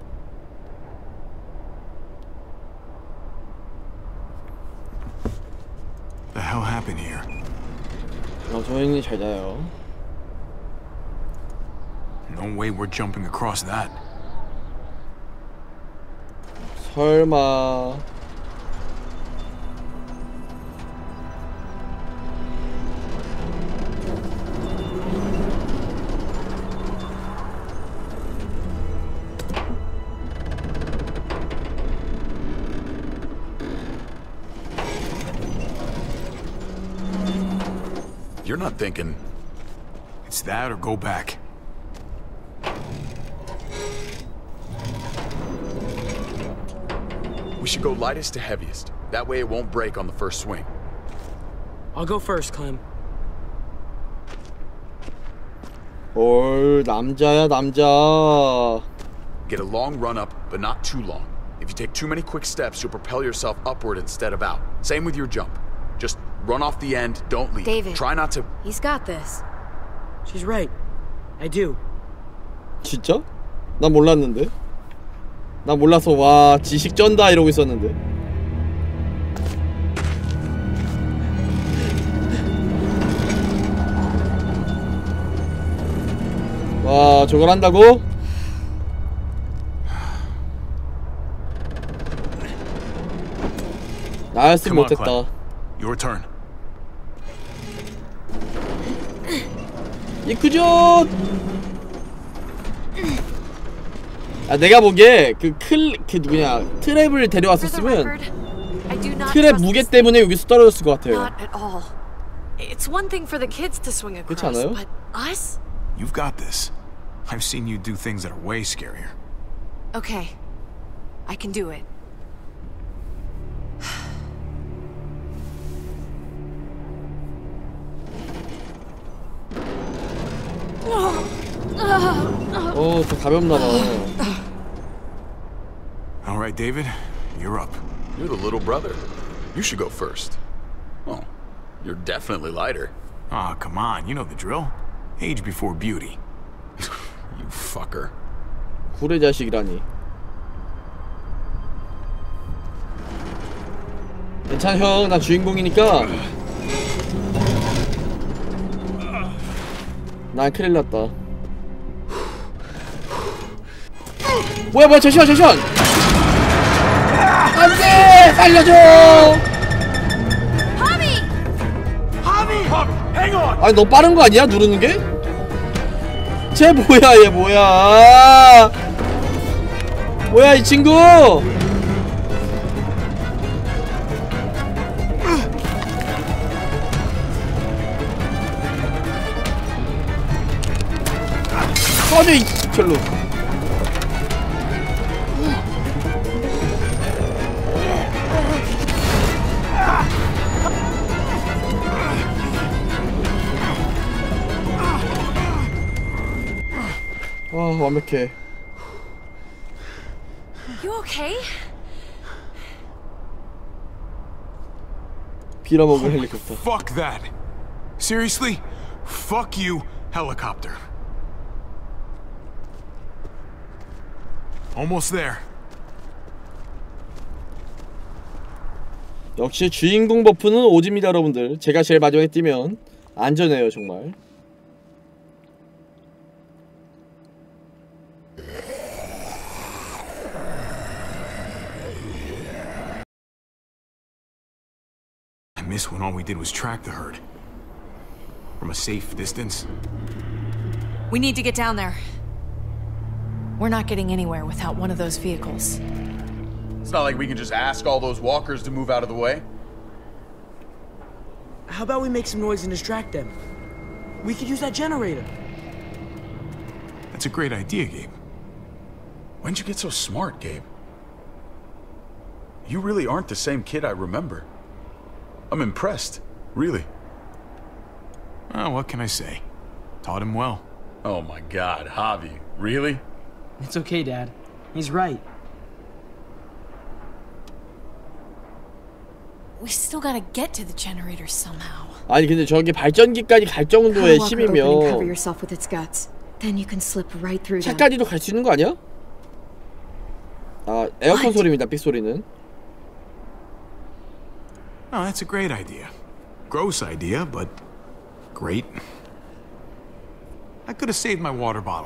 The hell happened here? 어, 조용히 잘 자요. No way we're jumping across that. 설마. You're not thinking... It's that or go back. We should go lightest to heaviest. That way it won't break on the first swing. I'll go first, Clem. 올 남자야 남자. Get a long run up, but not too long. If you take too many quick steps, you'll propel yourself upward instead of out. Same with your jump. Just run off the end, don't leave. David. Try not to... He's got this. She's right. I do. 진짜? 난 몰랐는데. 난 몰라서 와 지식 쩐다 이러고 있었는데. 와 저걸 한다고? 나였으면 못했다. Your turn. 이쿠존! 아 내가 보기에 그 클 그 누구냐 트랩을 데려왔었으면 트랩 무게 때문에 여기서 떨어졌을 것 같아요. It's one thing for the kids to swing across, 그렇지 않아요? but us? You've got this. I've seen you do things that are way scarier. Okay, I can do it. 어, 저 가볍나봐. All right, David, you're up. You're the little brother. You should go first. Oh, you're definitely lighter. Ah, oh, come on, you know the drill. Age before beauty. You fucker. 구레 자식이라니. 괜찮아 형, 나 주인공이니까. 난 큰일 났다. 뭐야 뭐야 잠시만 잠시만. 안돼 살려줘. Javi! Javi! Hang on! 아니 너 빠른 거 아니야 누르는 게? 쟤 뭐야 얘 뭐야? 뭐야 이 친구? 꺼져 이 별로. 아 완벽해. You okay? 빌어먹을 헬리콥터. Fuck that. Seriously? Fuck you, helicopter. Almost there. 역시 주인공 버프는 오집니다 여러분들. 제가 제일 마지막에 뛰면 안전해요 정말. miss when all we did was track the herd. From a safe distance. We need to get down there. We're not getting anywhere without one of those vehicles. It's not like we can just ask all those walkers to move out of the way. How about we make some noise and distract them? We could use that generator. That's a great idea, Gabe. When'd you get so smart, Gabe? You really aren't the same kid I remember. I'm impressed, really. Oh, what can I say? Taught him well. Oh my God, Javi, really? It's okay, Dad. He's right. We still gotta get to the generator somehow. 아니 근데 저게 발전기까지 갈 정도의 힘이면 Cover yourself with its guts. Then you can slip right through them. 차까지도 갈 수 있는 거 아니야? 아 에어컨 소리입니다. 삑 소리는. Oh, that's a great idea. Gross idea, but great. I could have saved my water bottle.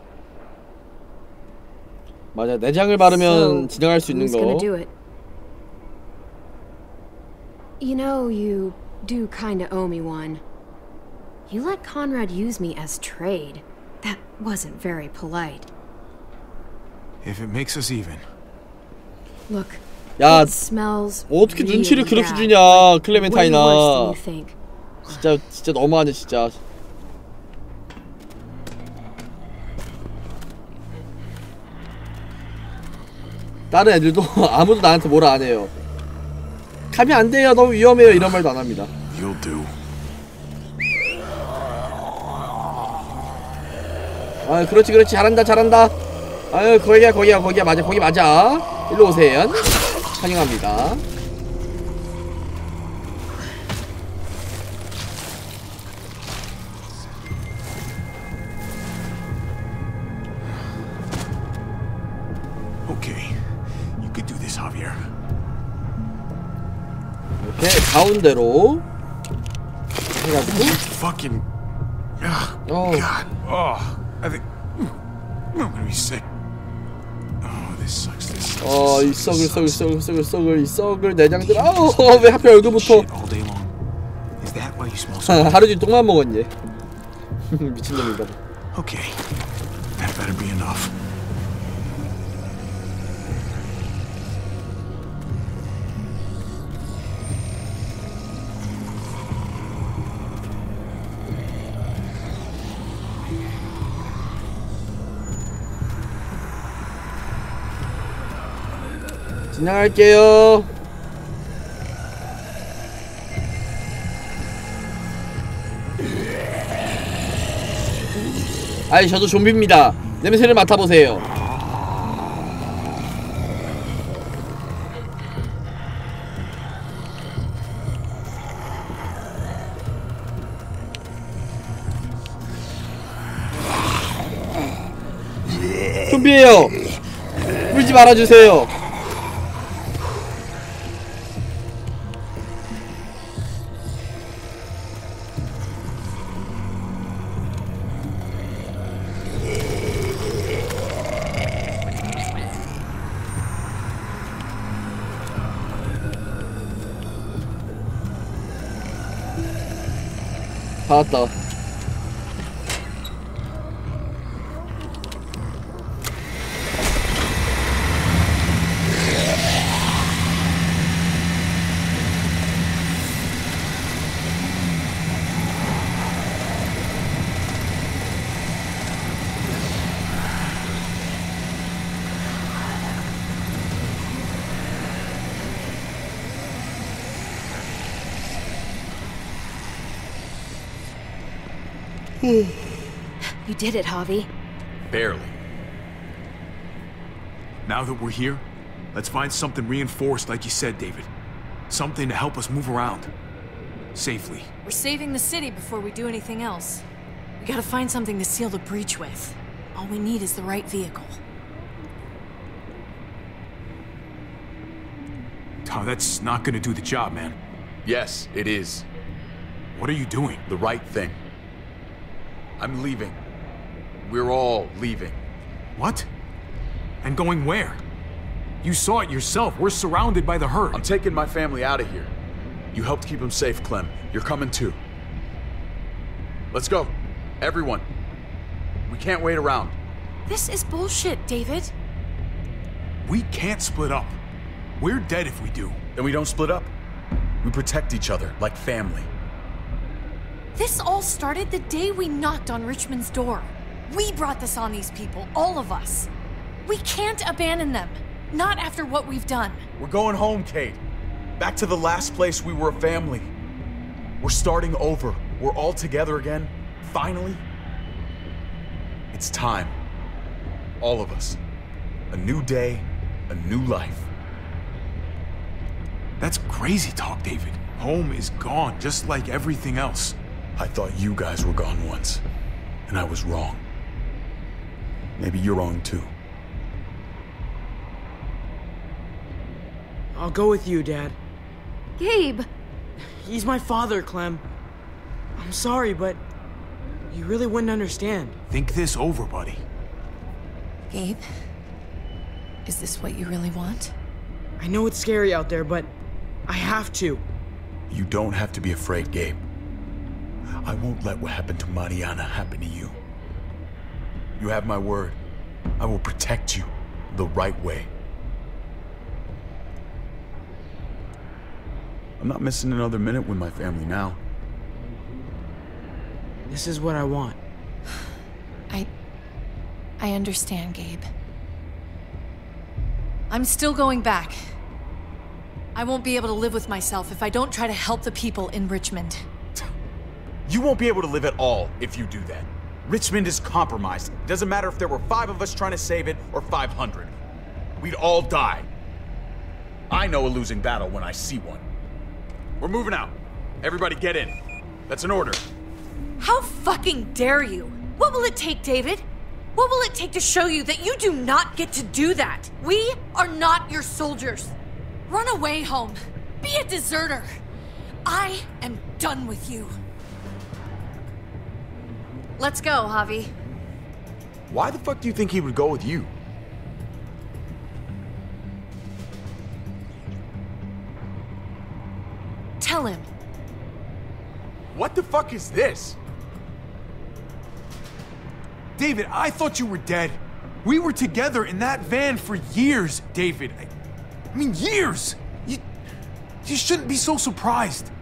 맞아, 내장을 바르면 so, 지나갈 수 있는 who's 거. Gonna do it? You know, you do kinda owe me one. You let Conrad use me as trade. That wasn't very polite. If it makes us even. Look, 야, it smells 어떻게 really 눈치를 그렇게 bad. 주냐, Way worse than 클레멘타이나. you think. 진짜 진짜 너무하네 진짜. 다른 애들도 아무도 나한테 뭐라 안 해요. 가면 안 돼요, 너무 위험해요 이런 말도 안 합니다. You'll do. 아, 그렇지 그렇지 잘한다 잘한다. 아유 거기야 거기야 거기야 맞아 거기 맞아. 일로 오세요. 환영합니다. Okay, you could do this, Javier. 이렇게 가운데로 해가지고. Fucking. Oh God. Oh, I think I'm gonna be sick. Oh, this sucks. This sucks. 어, 이 썩을 썩을 썩을 썩을 썩을 이 썩을 내장들. 아우, 왜 하필 얼굴부터. All day long. Is that why you smell so? 하루 종일 똥만 먹었니? 미친놈인가 봐. Okay, that better be enough. 지나갈게요. 아이 저도 좀비입니다. 냄새를 맡아보세요. 좀비예요. 물지 말아주세요. 받았다. You did it, Javi. Barely. Now that we're here, let's find something reinforced like you said, David. Something to help us move around. Safely. We're saving the city before we do anything else. We gotta find something to seal the breach with. All we need is the right vehicle. Oh, that's not gonna do the job, man. Yes, it is. What are you doing? The right thing. I'm leaving. We're all leaving. What? And going where? You saw it yourself. We're surrounded by the herd. I'm taking my family out of here. You helped keep him safe, Clem. You're coming too. Let's go. Everyone. We can't wait around. This is bullshit, David. We can't split up. We're dead if we do. Then we don't split up. We protect each other like family. This all started the day we knocked on Richmond's door. We brought this on these people, all of us. We can't abandon them. Not after what we've done. We're going home, Kate. Back to the last place we were a family. We're starting over. We're all together again. Finally. It's time. All of us. A new day, a new life. That's crazy talk, David. Home is gone, just like everything else. I thought you guys were gone once, and I was wrong. Maybe you're wrong too. I'll go with you, Dad. Gabe! He's my father, Clem. I'm sorry, but you really wouldn't understand. Think this over, buddy. Gabe, is this what you really want? I know it's scary out there, but I have to. You don't have to be afraid, Gabe. I won't let what happened to Mariana happen to you. You have my word. I will protect you the right way. I'm not missing another minute with my family now. This is what I want. I... I understand, Gabe. I'm still going back. I won't be able to live with myself if I don't try to help the people in Richmond. You won't be able to live at all if you do that. Richmond is compromised. It doesn't matter if there were five of us trying to save it or five hundred. We'd all die. I know a losing battle when I see one. We're moving out. Everybody get in. That's an order. How fucking dare you? What will it take, David? What will it take to show you that you do not get to do that? We are not your soldiers. Run away home. Be a deserter. I am done with you. Let's go, Javi. Why the fuck do you think he would go with you? Tell him. What the fuck is this? David, I thought you were dead. We were together in that van for years, David. I, I mean, years! You, you shouldn't be so surprised.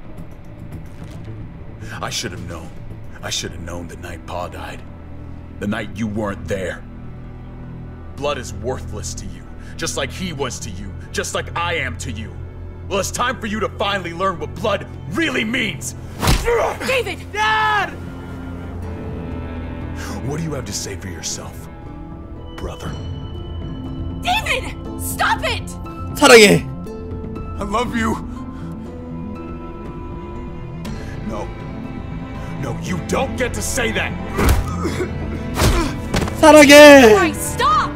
I should have known. I should have known the night Pa died. The night you weren't there. Blood is worthless to you, just like he was to you, just like I am to you. Well, it's time for you to finally learn what blood really means. David! Dad! What do you have to say for yourself, brother? David! Stop it! 사랑해. I love you. No. No, you don't get to say that. 사랑해. Right, stop!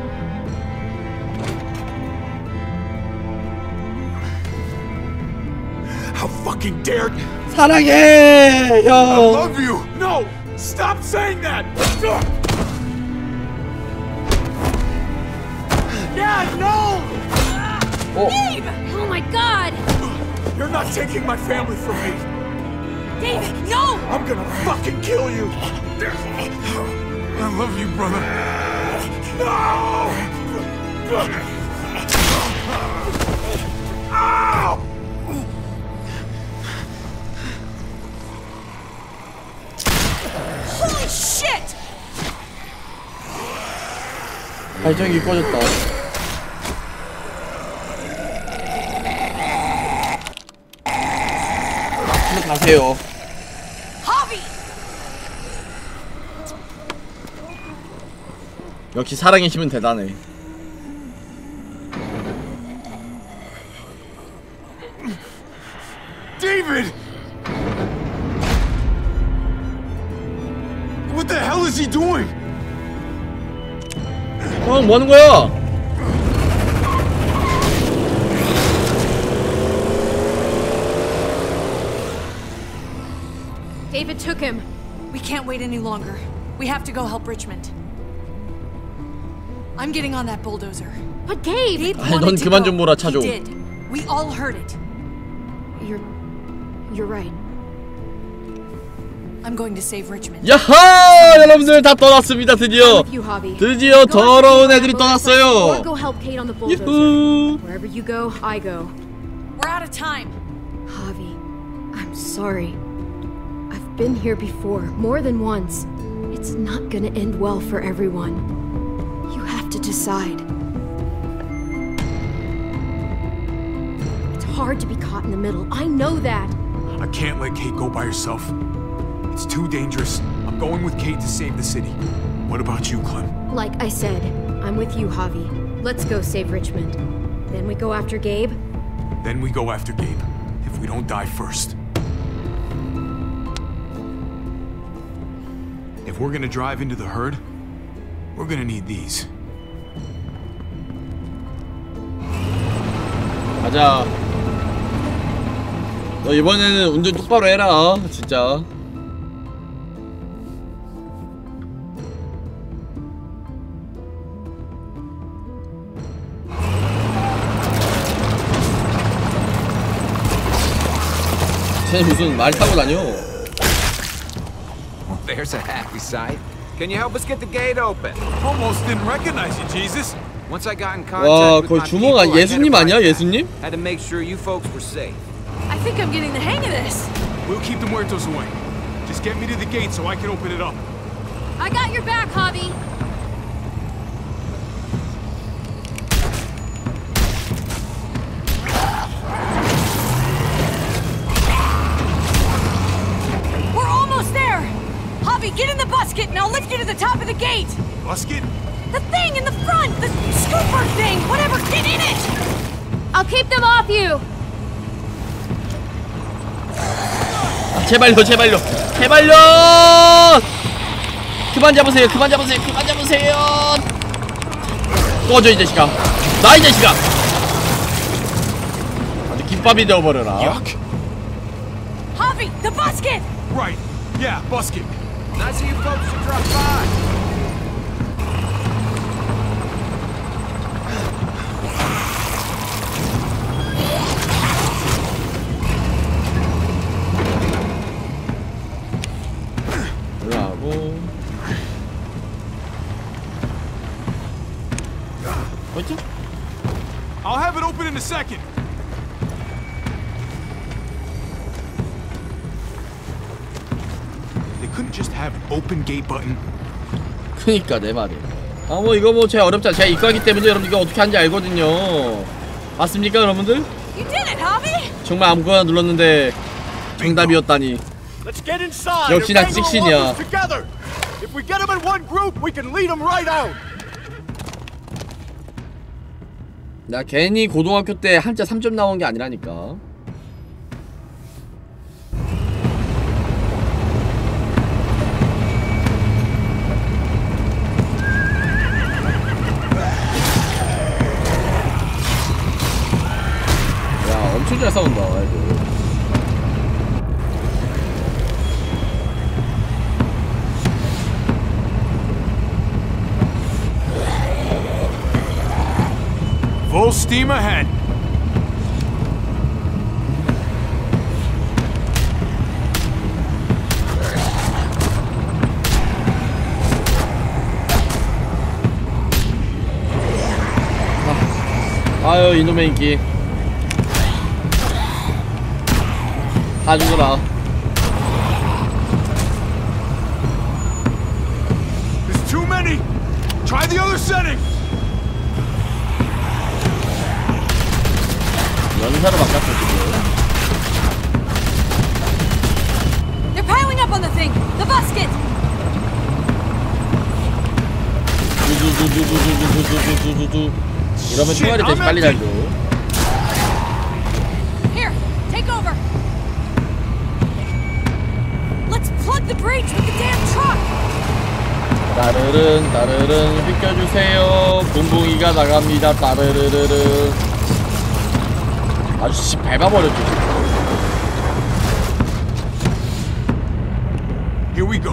How fucking dare you? 사랑해, 형. I love you. No, stop saying that. Dad, no! Oh. Gabe! Oh my God! You're not taking my family from me. David, no! I'm gonna fucking kill you. I love you, brother. No! Ow! Holy shit! 발전기 꺼졌다. 한번 가세요. Javi! 역시 사랑의 힘은 대단해. David! What the hell is he doing? 형, 뭐 하는 거야? David took him. We can't wait any longer. We have to go help Richmond. I'm getting on that bulldozer. But Gabe! Gabe 아니, 넌 wanted to 그만 go. 좀 몰아, 차 좀. He did. We all heard it. You're... you're right. I'm going to save Richmond. 야하! 여러분들 다 떠났습니다. 드디어 드디어 더러운 애들이 떠났어요. 유후. Wherever you go, I go. We're out of time. Javi, I'm sorry. I've been here before, more than once. It's not gonna end well for everyone. You have to decide. It's hard to be caught in the middle. I know that. I can't let Kate go by herself. It's too dangerous. I'm going with Kate to save the city. What about you, Clem? Like I said, I'm with you, Javi. Let's go save Richmond. Then we go after Gabe? Then we go after Gabe. If we don't die first. If we're gonna drive into the herd, we're gonna need these. 가자. 너 이번에는 운전 똑바로 해라, 진짜. 쟤 무슨 말 타고 다녀? Well, there's a happy sight. Can you help us get the gate open? Almost didn't recognize you, Jesus. Once I got in 와, contact with 거의 my 주모가 people, I 예수님 아니야, identified 예수님? them. Had to make sure you folks were safe. I think I'm getting the hang of this. We'll keep the muertos away. Just get me to the gate so I can open it up. I got your back, Javi. We're almost there! Javi, get in the busket and I'll lift you to the top of the gate! Busket? The thing in the front! The scooper thing! Whatever, get in it! I'll keep them off you. 제발요, 제발요, 제발요! 그만 잡으세요, 그만 잡으세요, 그만 잡으세요! 꺼져, 이 자식아! 나, 이 자식아! 아주 김밥이 되어버려라. Yuck. Javi, the busket! Right. Yeah, busket. Nice of you folks to drop by. 올라가고. 뭐지? I'll have it open in a second. They couldn't just have open gate button. 그니까 내 말이. 아 뭐 이거 뭐 제가 어렵지 않아. 제가 이과기 때문에 여러분 이거 어떻게 하는지 알거든요. 맞습니까 여러분들? You did it, Javi! 정말 아무거나 눌렀는데 정답이었다니. Let's get inside. 역시 난 식신이야. If we get them in one group, we can lead them right out. 나 괜히 고등학교 때 한자 삼 점 나온 게 아니라니까. 야, 엄청 잘 싸운다, 이거. Full steam ahead. 아, 아유 이놈의 인기. 다 죽어라. There's too many. Try the other setting. 연사로 바꿨어 지금. They're piling up on the thing! The busket! 두두두두두두두두두두두. 이러면 총알이 대신 빨리 달죠. Here, take over. Let's plug the breach with the damn truck. 따르릉 따르릉 비켜주세요. 붕붕이가 나갑니다. 따르르르르. 아주 밟아버렸죠 지금. Here we go.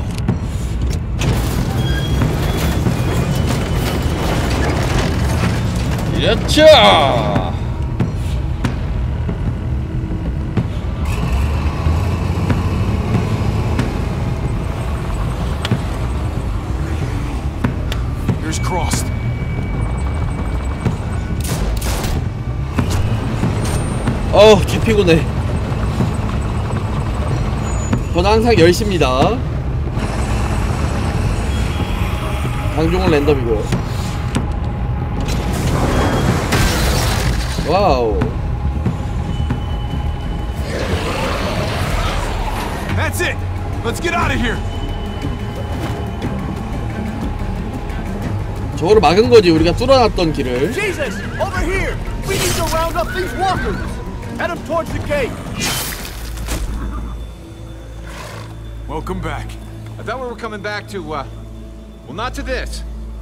이렇죠. 어, 개 피곤해. 저는 항상 열 시입니다. 방종은 랜덤이고. 와우. That's it. Let's get out of here. 저거를 막은 거지, 우리가 뚫어놨던 길을. Jesus, over here. We need to round up these walkers. Head them towards the gate. Welcome back. I thought we were coming back to, uh, well, not to this.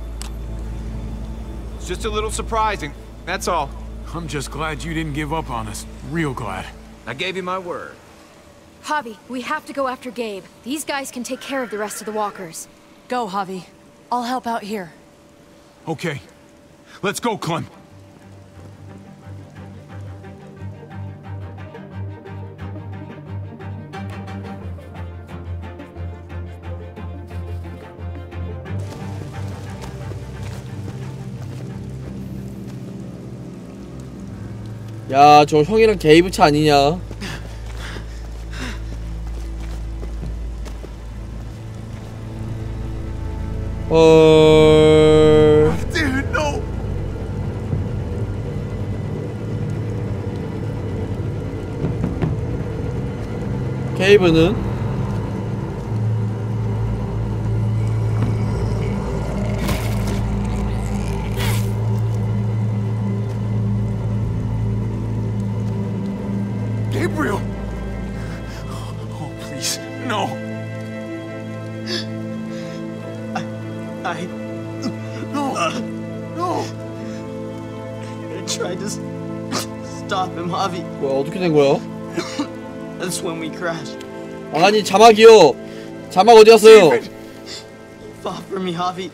It's just a little surprising, that's all. I'm just glad you didn't give up on us. Real glad. I gave you my word. Javi, we have to go after Gabe. These guys can take care of the rest of the walkers. Go, Javi. I'll help out here. Okay. Let's go, Clem. 야, 저 형이랑 게이브 차 아니냐? 어... Dude, no. 게이브는 Gabriel. Oh, please, no. I... No! No! I tried to s- stop him, Javi. 뭐야, 어떻게 된 거야? That's when we crashed. 아니, 자막이요. 자막 어디 갔어요? You fought for me, Javi.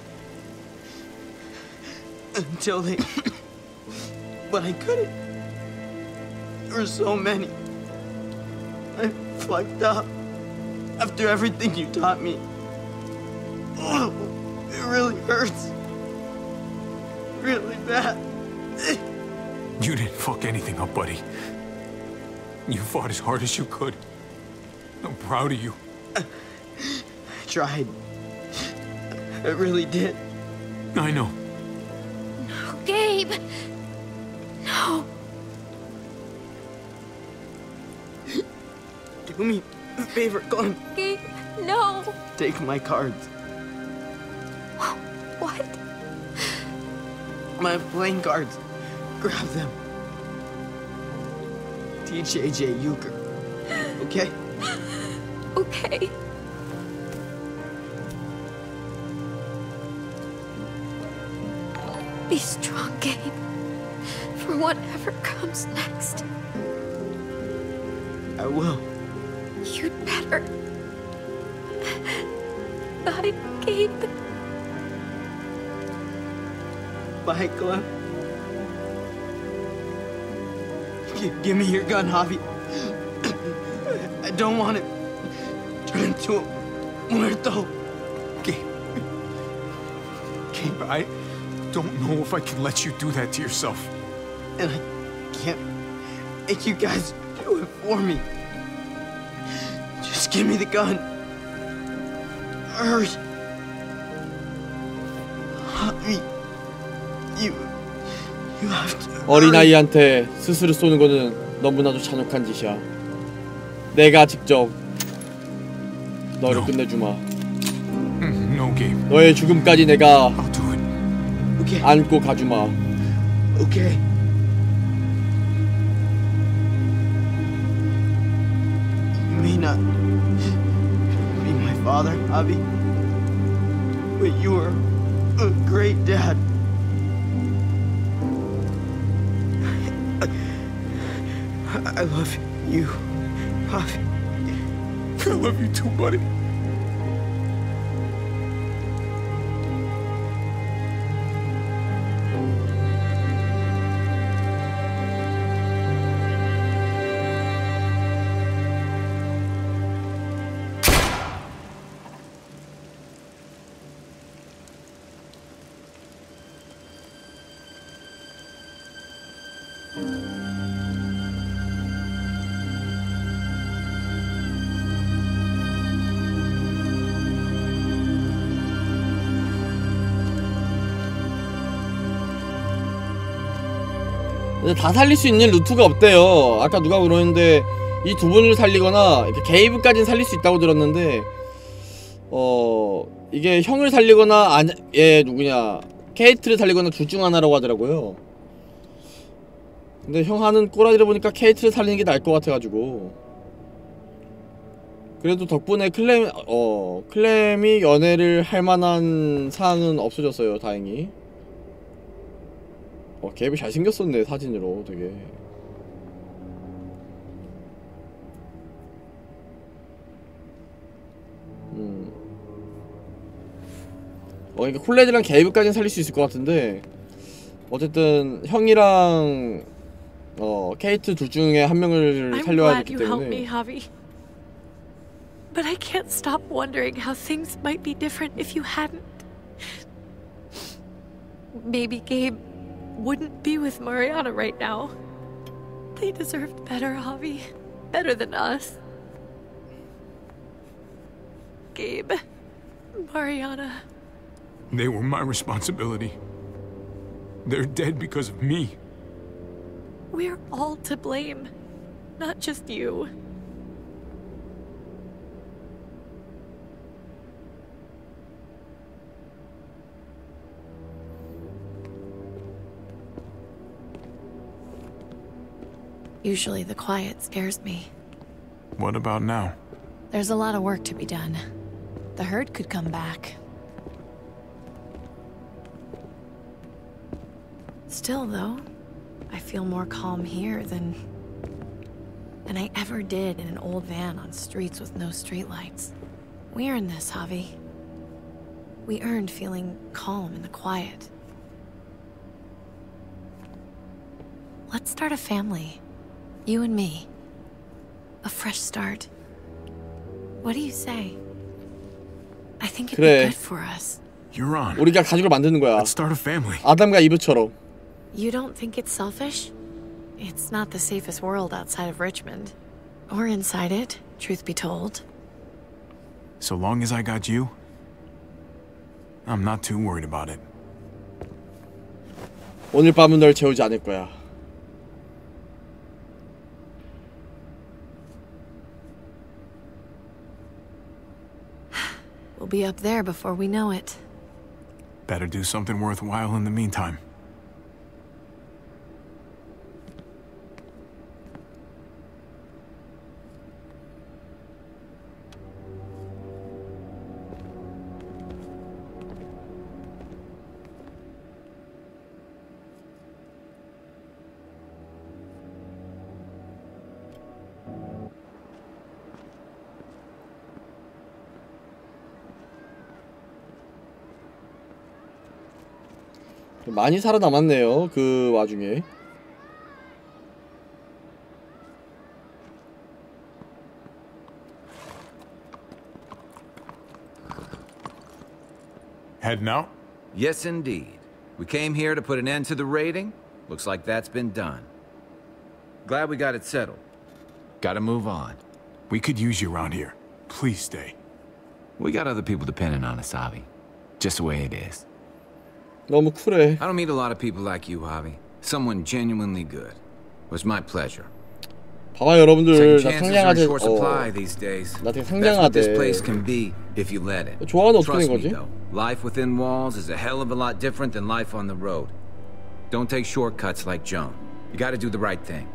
Until they... But I couldn't. There were so many. I fucked up. After everything you taught me. Oh, it really hurts. Really bad. You didn't fuck anything up, buddy. You fought as hard as you could. I'm proud of you. I tried. I really did. I know. No, Gabe! No! Do me a favor, Clem. Gabe, no! Take my cards. What? My playing cards. Grab them. Teach A J euchre. Okay? Okay. Be strong, Gabe. For whatever comes next. I will. You'd better. Bye, Gabe. Bye, Clem. G- give me your gun, Javi. I don't want it turn into a muerto. Gabe. Gabe, I don't know if I can let you do that to yourself. And I can't make you guys do it for me. Just give me the gun. Hurry. Javi. You... You have to... 어린아이한테 스스로 쏘는 거는 너무나도 잔혹한 짓이야. 내가 직접 너를 끝내주마. No, Gabe. 너의 죽음까지 내가 I'll do it. Okay. 안고 가주마. Okay. You may not be my father, Javi, but you are a great dad. I love you, Javi. I love you too, buddy. 근데 다 살릴 수 있는 루트가 없대요. 아까 누가 그러는데 이 두 분을 살리거나 이렇게 게이브까지는 살릴 수 있다고 들었는데 어 이게 형을 살리거나 안, 얘 누구냐 케이트를 살리거나 둘 중 하나라고 하더라고요. 근데 형 하는 꼬라지를 보니까 케이트를 살리는 게 나을 것 같아가지고. 그래도 덕분에 클램 어 클램이 연애를 할 만한 사항은 없어졌어요. 다행히. 어 갭이 잘생겼었네 사진으로 되게. 음. 어 그러니까 콜레드랑 게이브까지는 살릴 수 있을 것 같은데 어쨌든 형이랑 어 케이트 둘 중에 한 명을 살려야 되기 때문에. But I can't stop wondering how things might be different if you hadn't. Maybe Gabe wouldn't be with Mariana right now. They deserved better, Javi. Better than us. Gabe, Mariana. They were my responsibility. They're dead because of me. We're all to blame, not just you. Usually the quiet scares me. What about now? There's a lot of work to be done. The herd could come back. Still, though, I feel more calm here than... than I ever did in an old van on streets with no streetlights. We earned this, Javi. We earned feeling calm in the quiet. Let's start a family. You and me. A fresh start. What do you say? I think it'd 그래. be good for us. You're on. 우리가 가족을 만드는 거야. Let's start a family. 아담과 이브처럼. You don't think it's selfish? It's not the safest world outside of Richmond. Or inside it, truth be told. So long as I got you, I'm not too worried about it. 오늘 밤은 널 재우지 않을 거야. We'll be up there before we know it. Better do something worthwhile in the meantime. 많이 살아남았네요. 그 와중에. Heading out? Yes, indeed. We came here to put an end to the raiding. Looks like that's been done. Glad we got it settled. Gotta move on. We could use you around here. Please stay. We got other people depending on us, Javi. Just the way it is. 너무 쿨해. I don't meet a lot of people like you, Javi. Someone genuinely good. It was my pleasure. 봐봐 여러분들 나 상냥하대. short supply these days. 나 되게 That's what this 상냥하대. place can be if you let it. 좋아하는 어떻게 된 Trust me, 거지? though. Life within walls is a hell of a lot different than life on the road. Don't take shortcuts like Joan. You gotta do the right thing.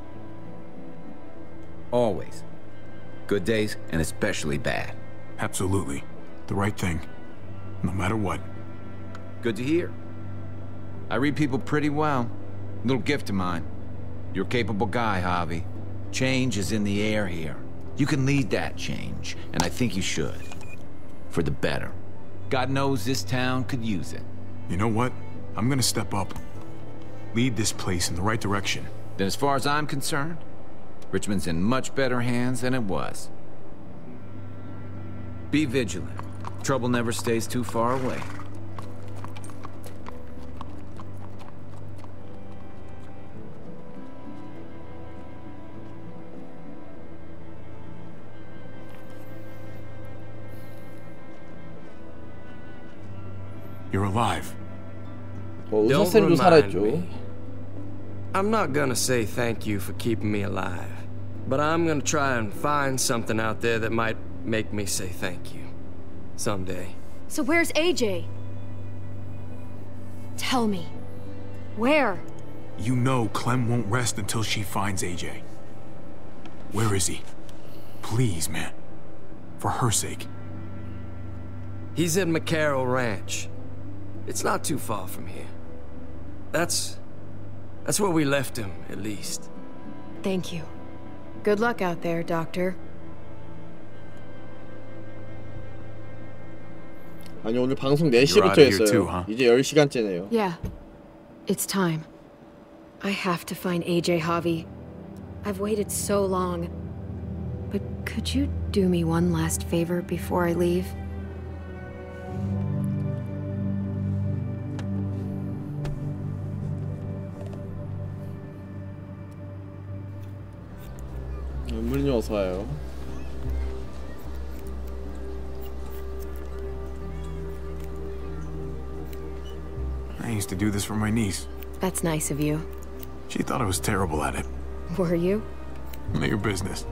Always. Good days, and especially bad. Absolutely. The right thing. No matter what. Good to hear. I read people pretty well. Little gift of mine. You're a capable guy, Javi. Change is in the air here. You can lead that change, and I think you should. For the better. God knows this town could use it. You know what? I'm gonna step up. Lead this place in the right direction. Then as far as I'm concerned, Richmond's in much better hands than it was. Be vigilant. Trouble never stays too far away. You're alive. 어, 의사쌤도 살아있죠. I'm not gonna say thank you for keeping me alive, but I'm gonna try and find something out there that might make me say thank you. Someday. So where's A J? Tell me. Where? You know Clem won't rest until she finds A J. Where is he? Please, man. For her sake. He's at McCarroll Ranch. It's not too far from here. That's... that's where we left him, at least. Thank you. Good luck out there, Doctor. 아니 오늘 방송 네 시부터 했어요. Too, huh? 이제 열 시간째네요. Yeah. It's time. I have to find A J, Javi. I've waited so long. But could you do me one last favor before I leave? 물이 어서 와요. I used to do this for my niece. That's nice of you. She thought I was terrible at it. Were you? None of your business.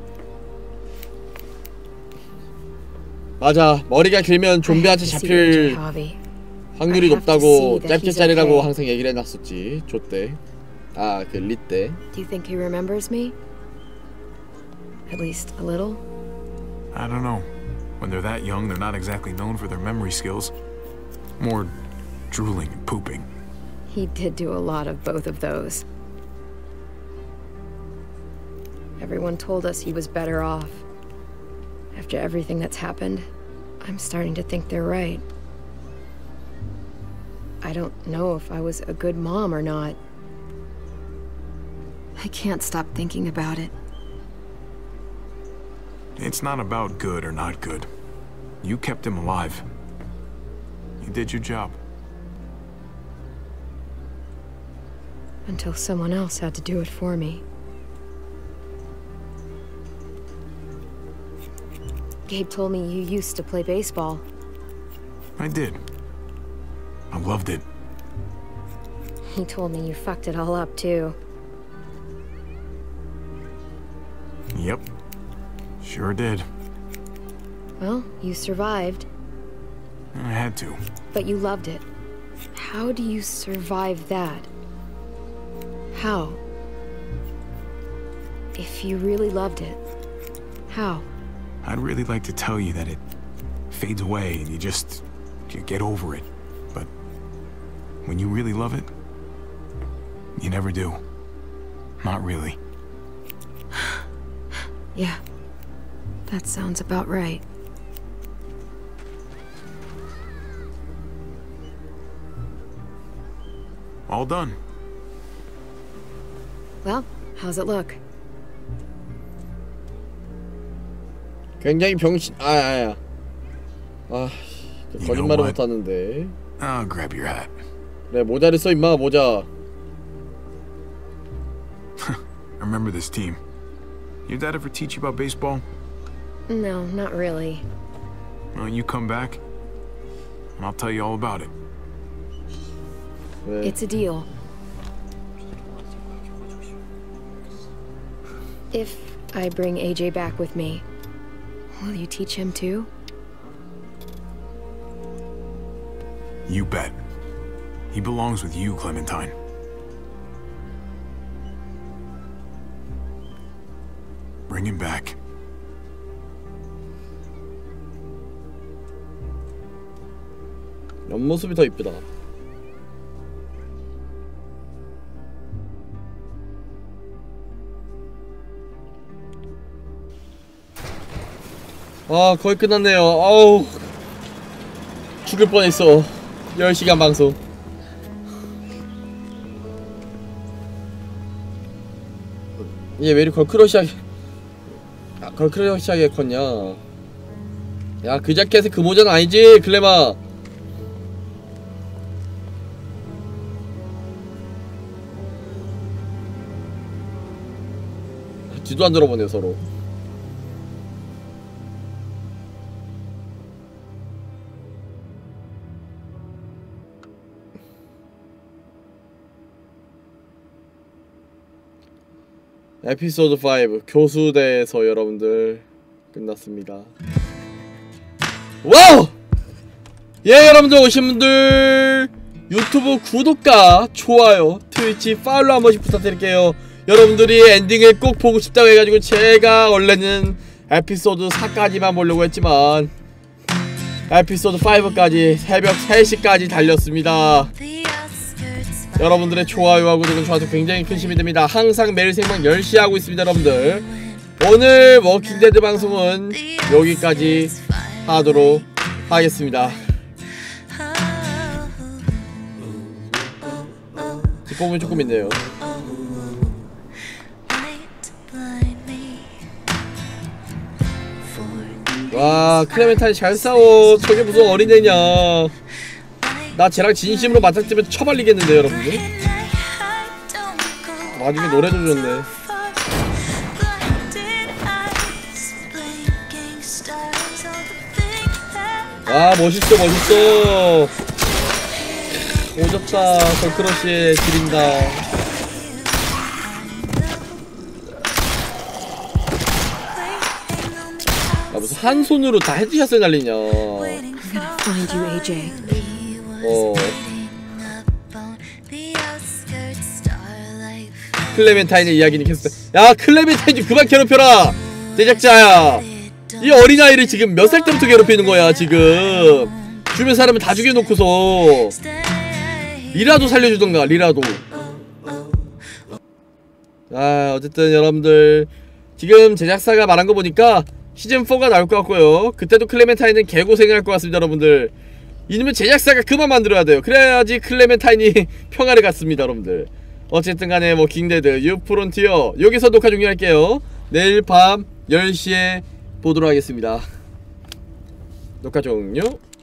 맞아. 머리가 길면 좀비한테 잡힐 확률이 높다고 짧게 자르라고 항상 얘기를 해놨었지. 조 때. 아, 그 리 때. Do you think he remembers me? At least a little? I don't know. When they're that young, they're not exactly known for their memory skills. More drooling and pooping. He did do a lot of both of those. Everyone told us he was better off. After everything that's happened, I'm starting to think they're right. I don't know if I was a good mom or not. I can't stop thinking about it. It's not about good or not good. You kept him alive. You did your job. Until someone else had to do it for me. Gabe told me you used to play baseball. I did. I loved it. He told me you fucked it all up, too. Yep. Sure did. Well, you survived. I had to. But you loved it. How do you survive that? How? If you really loved it, how? I'd really like to tell you that it fades away and you just you get over it. But when you really love it, you never do. Not really. Yeah. That sounds about right. All done. Well, how's it look? 굉장히 병신. 아, 아야. 아, 거짓말을 못 하는데. I'll grab your hat. 그래, 모자를 써 임마, 모자. I remember this team. Your dad ever teach you about baseball? No, not really. Well, you come back, and I'll tell you all about it. It's a deal. If I bring A J back with me, will you teach him too? You bet. He belongs with you, Clementine. Bring him back. 옆모습이 더 이쁘다. 아, 거의 끝났네요. 아우, 죽을 뻔했어. 열 시간 방송. 얘 왜 이리 걸크러시하게 아, 걸크러시하게 컸냐. 야, 그 자켓에 그 모자는 아니지, 클레마. 뒤도 안 들어보네 서로. 에피소드 오 교수대에서 여러분들 끝났습니다. 와우! 예, 여러분들 오신 분들 유튜브 구독과 좋아요, 트위치 팔로우 한 번씩 부탁드릴게요. 여러분들이 엔딩을 꼭 보고 싶다고 해가지고 제가 원래는 에피소드 사까지만 보려고 했지만 에피소드 오까지 새벽 세 시까지 달렸습니다. 여러분들의 좋아요와 구독은 저한테 굉장히 큰 힘이 됩니다. 항상 매일 생방 열 시에 하고 있습니다. 여러분들 오늘 워킹데드 방송은 여기까지 하도록 하겠습니다. 뒷부분이 조금 있네요. 와, 클레멘타인 잘 싸워. 저게 무슨 어린애냐. 나 쟤랑 진심으로 맞닥뜨면 쳐발리겠는데 여러분들. 나중에 노래도 좋네. 와, 멋있어 멋있어. 오졌다. 저 크러쉬에 지린다. 아, 무슨 한 손으로 다 헤드샷을 날리냐. I'm gonna find you, 에이제이. 어. 클레멘타인의 이야기는 계속. 야, 클레멘타인 좀 그만 괴롭혀라 제작자야. 이 어린아이를 지금 몇 살 때부터 괴롭히는 거야 지금. 주변 사람을 다 죽여놓고서 리라도 살려주던가. 리라도. 아, 어쨌든 여러분들 지금 제작사가 말한 거 보니까 시즌 사가 나올 것 같고요. 그때도 클레멘타인은 개고생을 할 것 같습니다. 여러분들 이놈의 제작사가 그만 만들어야 돼요. 그래야지 클레멘타인이 평화를 갖습니다. 여러분들 어쨌든 간에 뭐 킹데드 유프론티어 여기서 녹화 종료할게요. 내일 밤 열 시에 보도록 하겠습니다. 녹화 종료.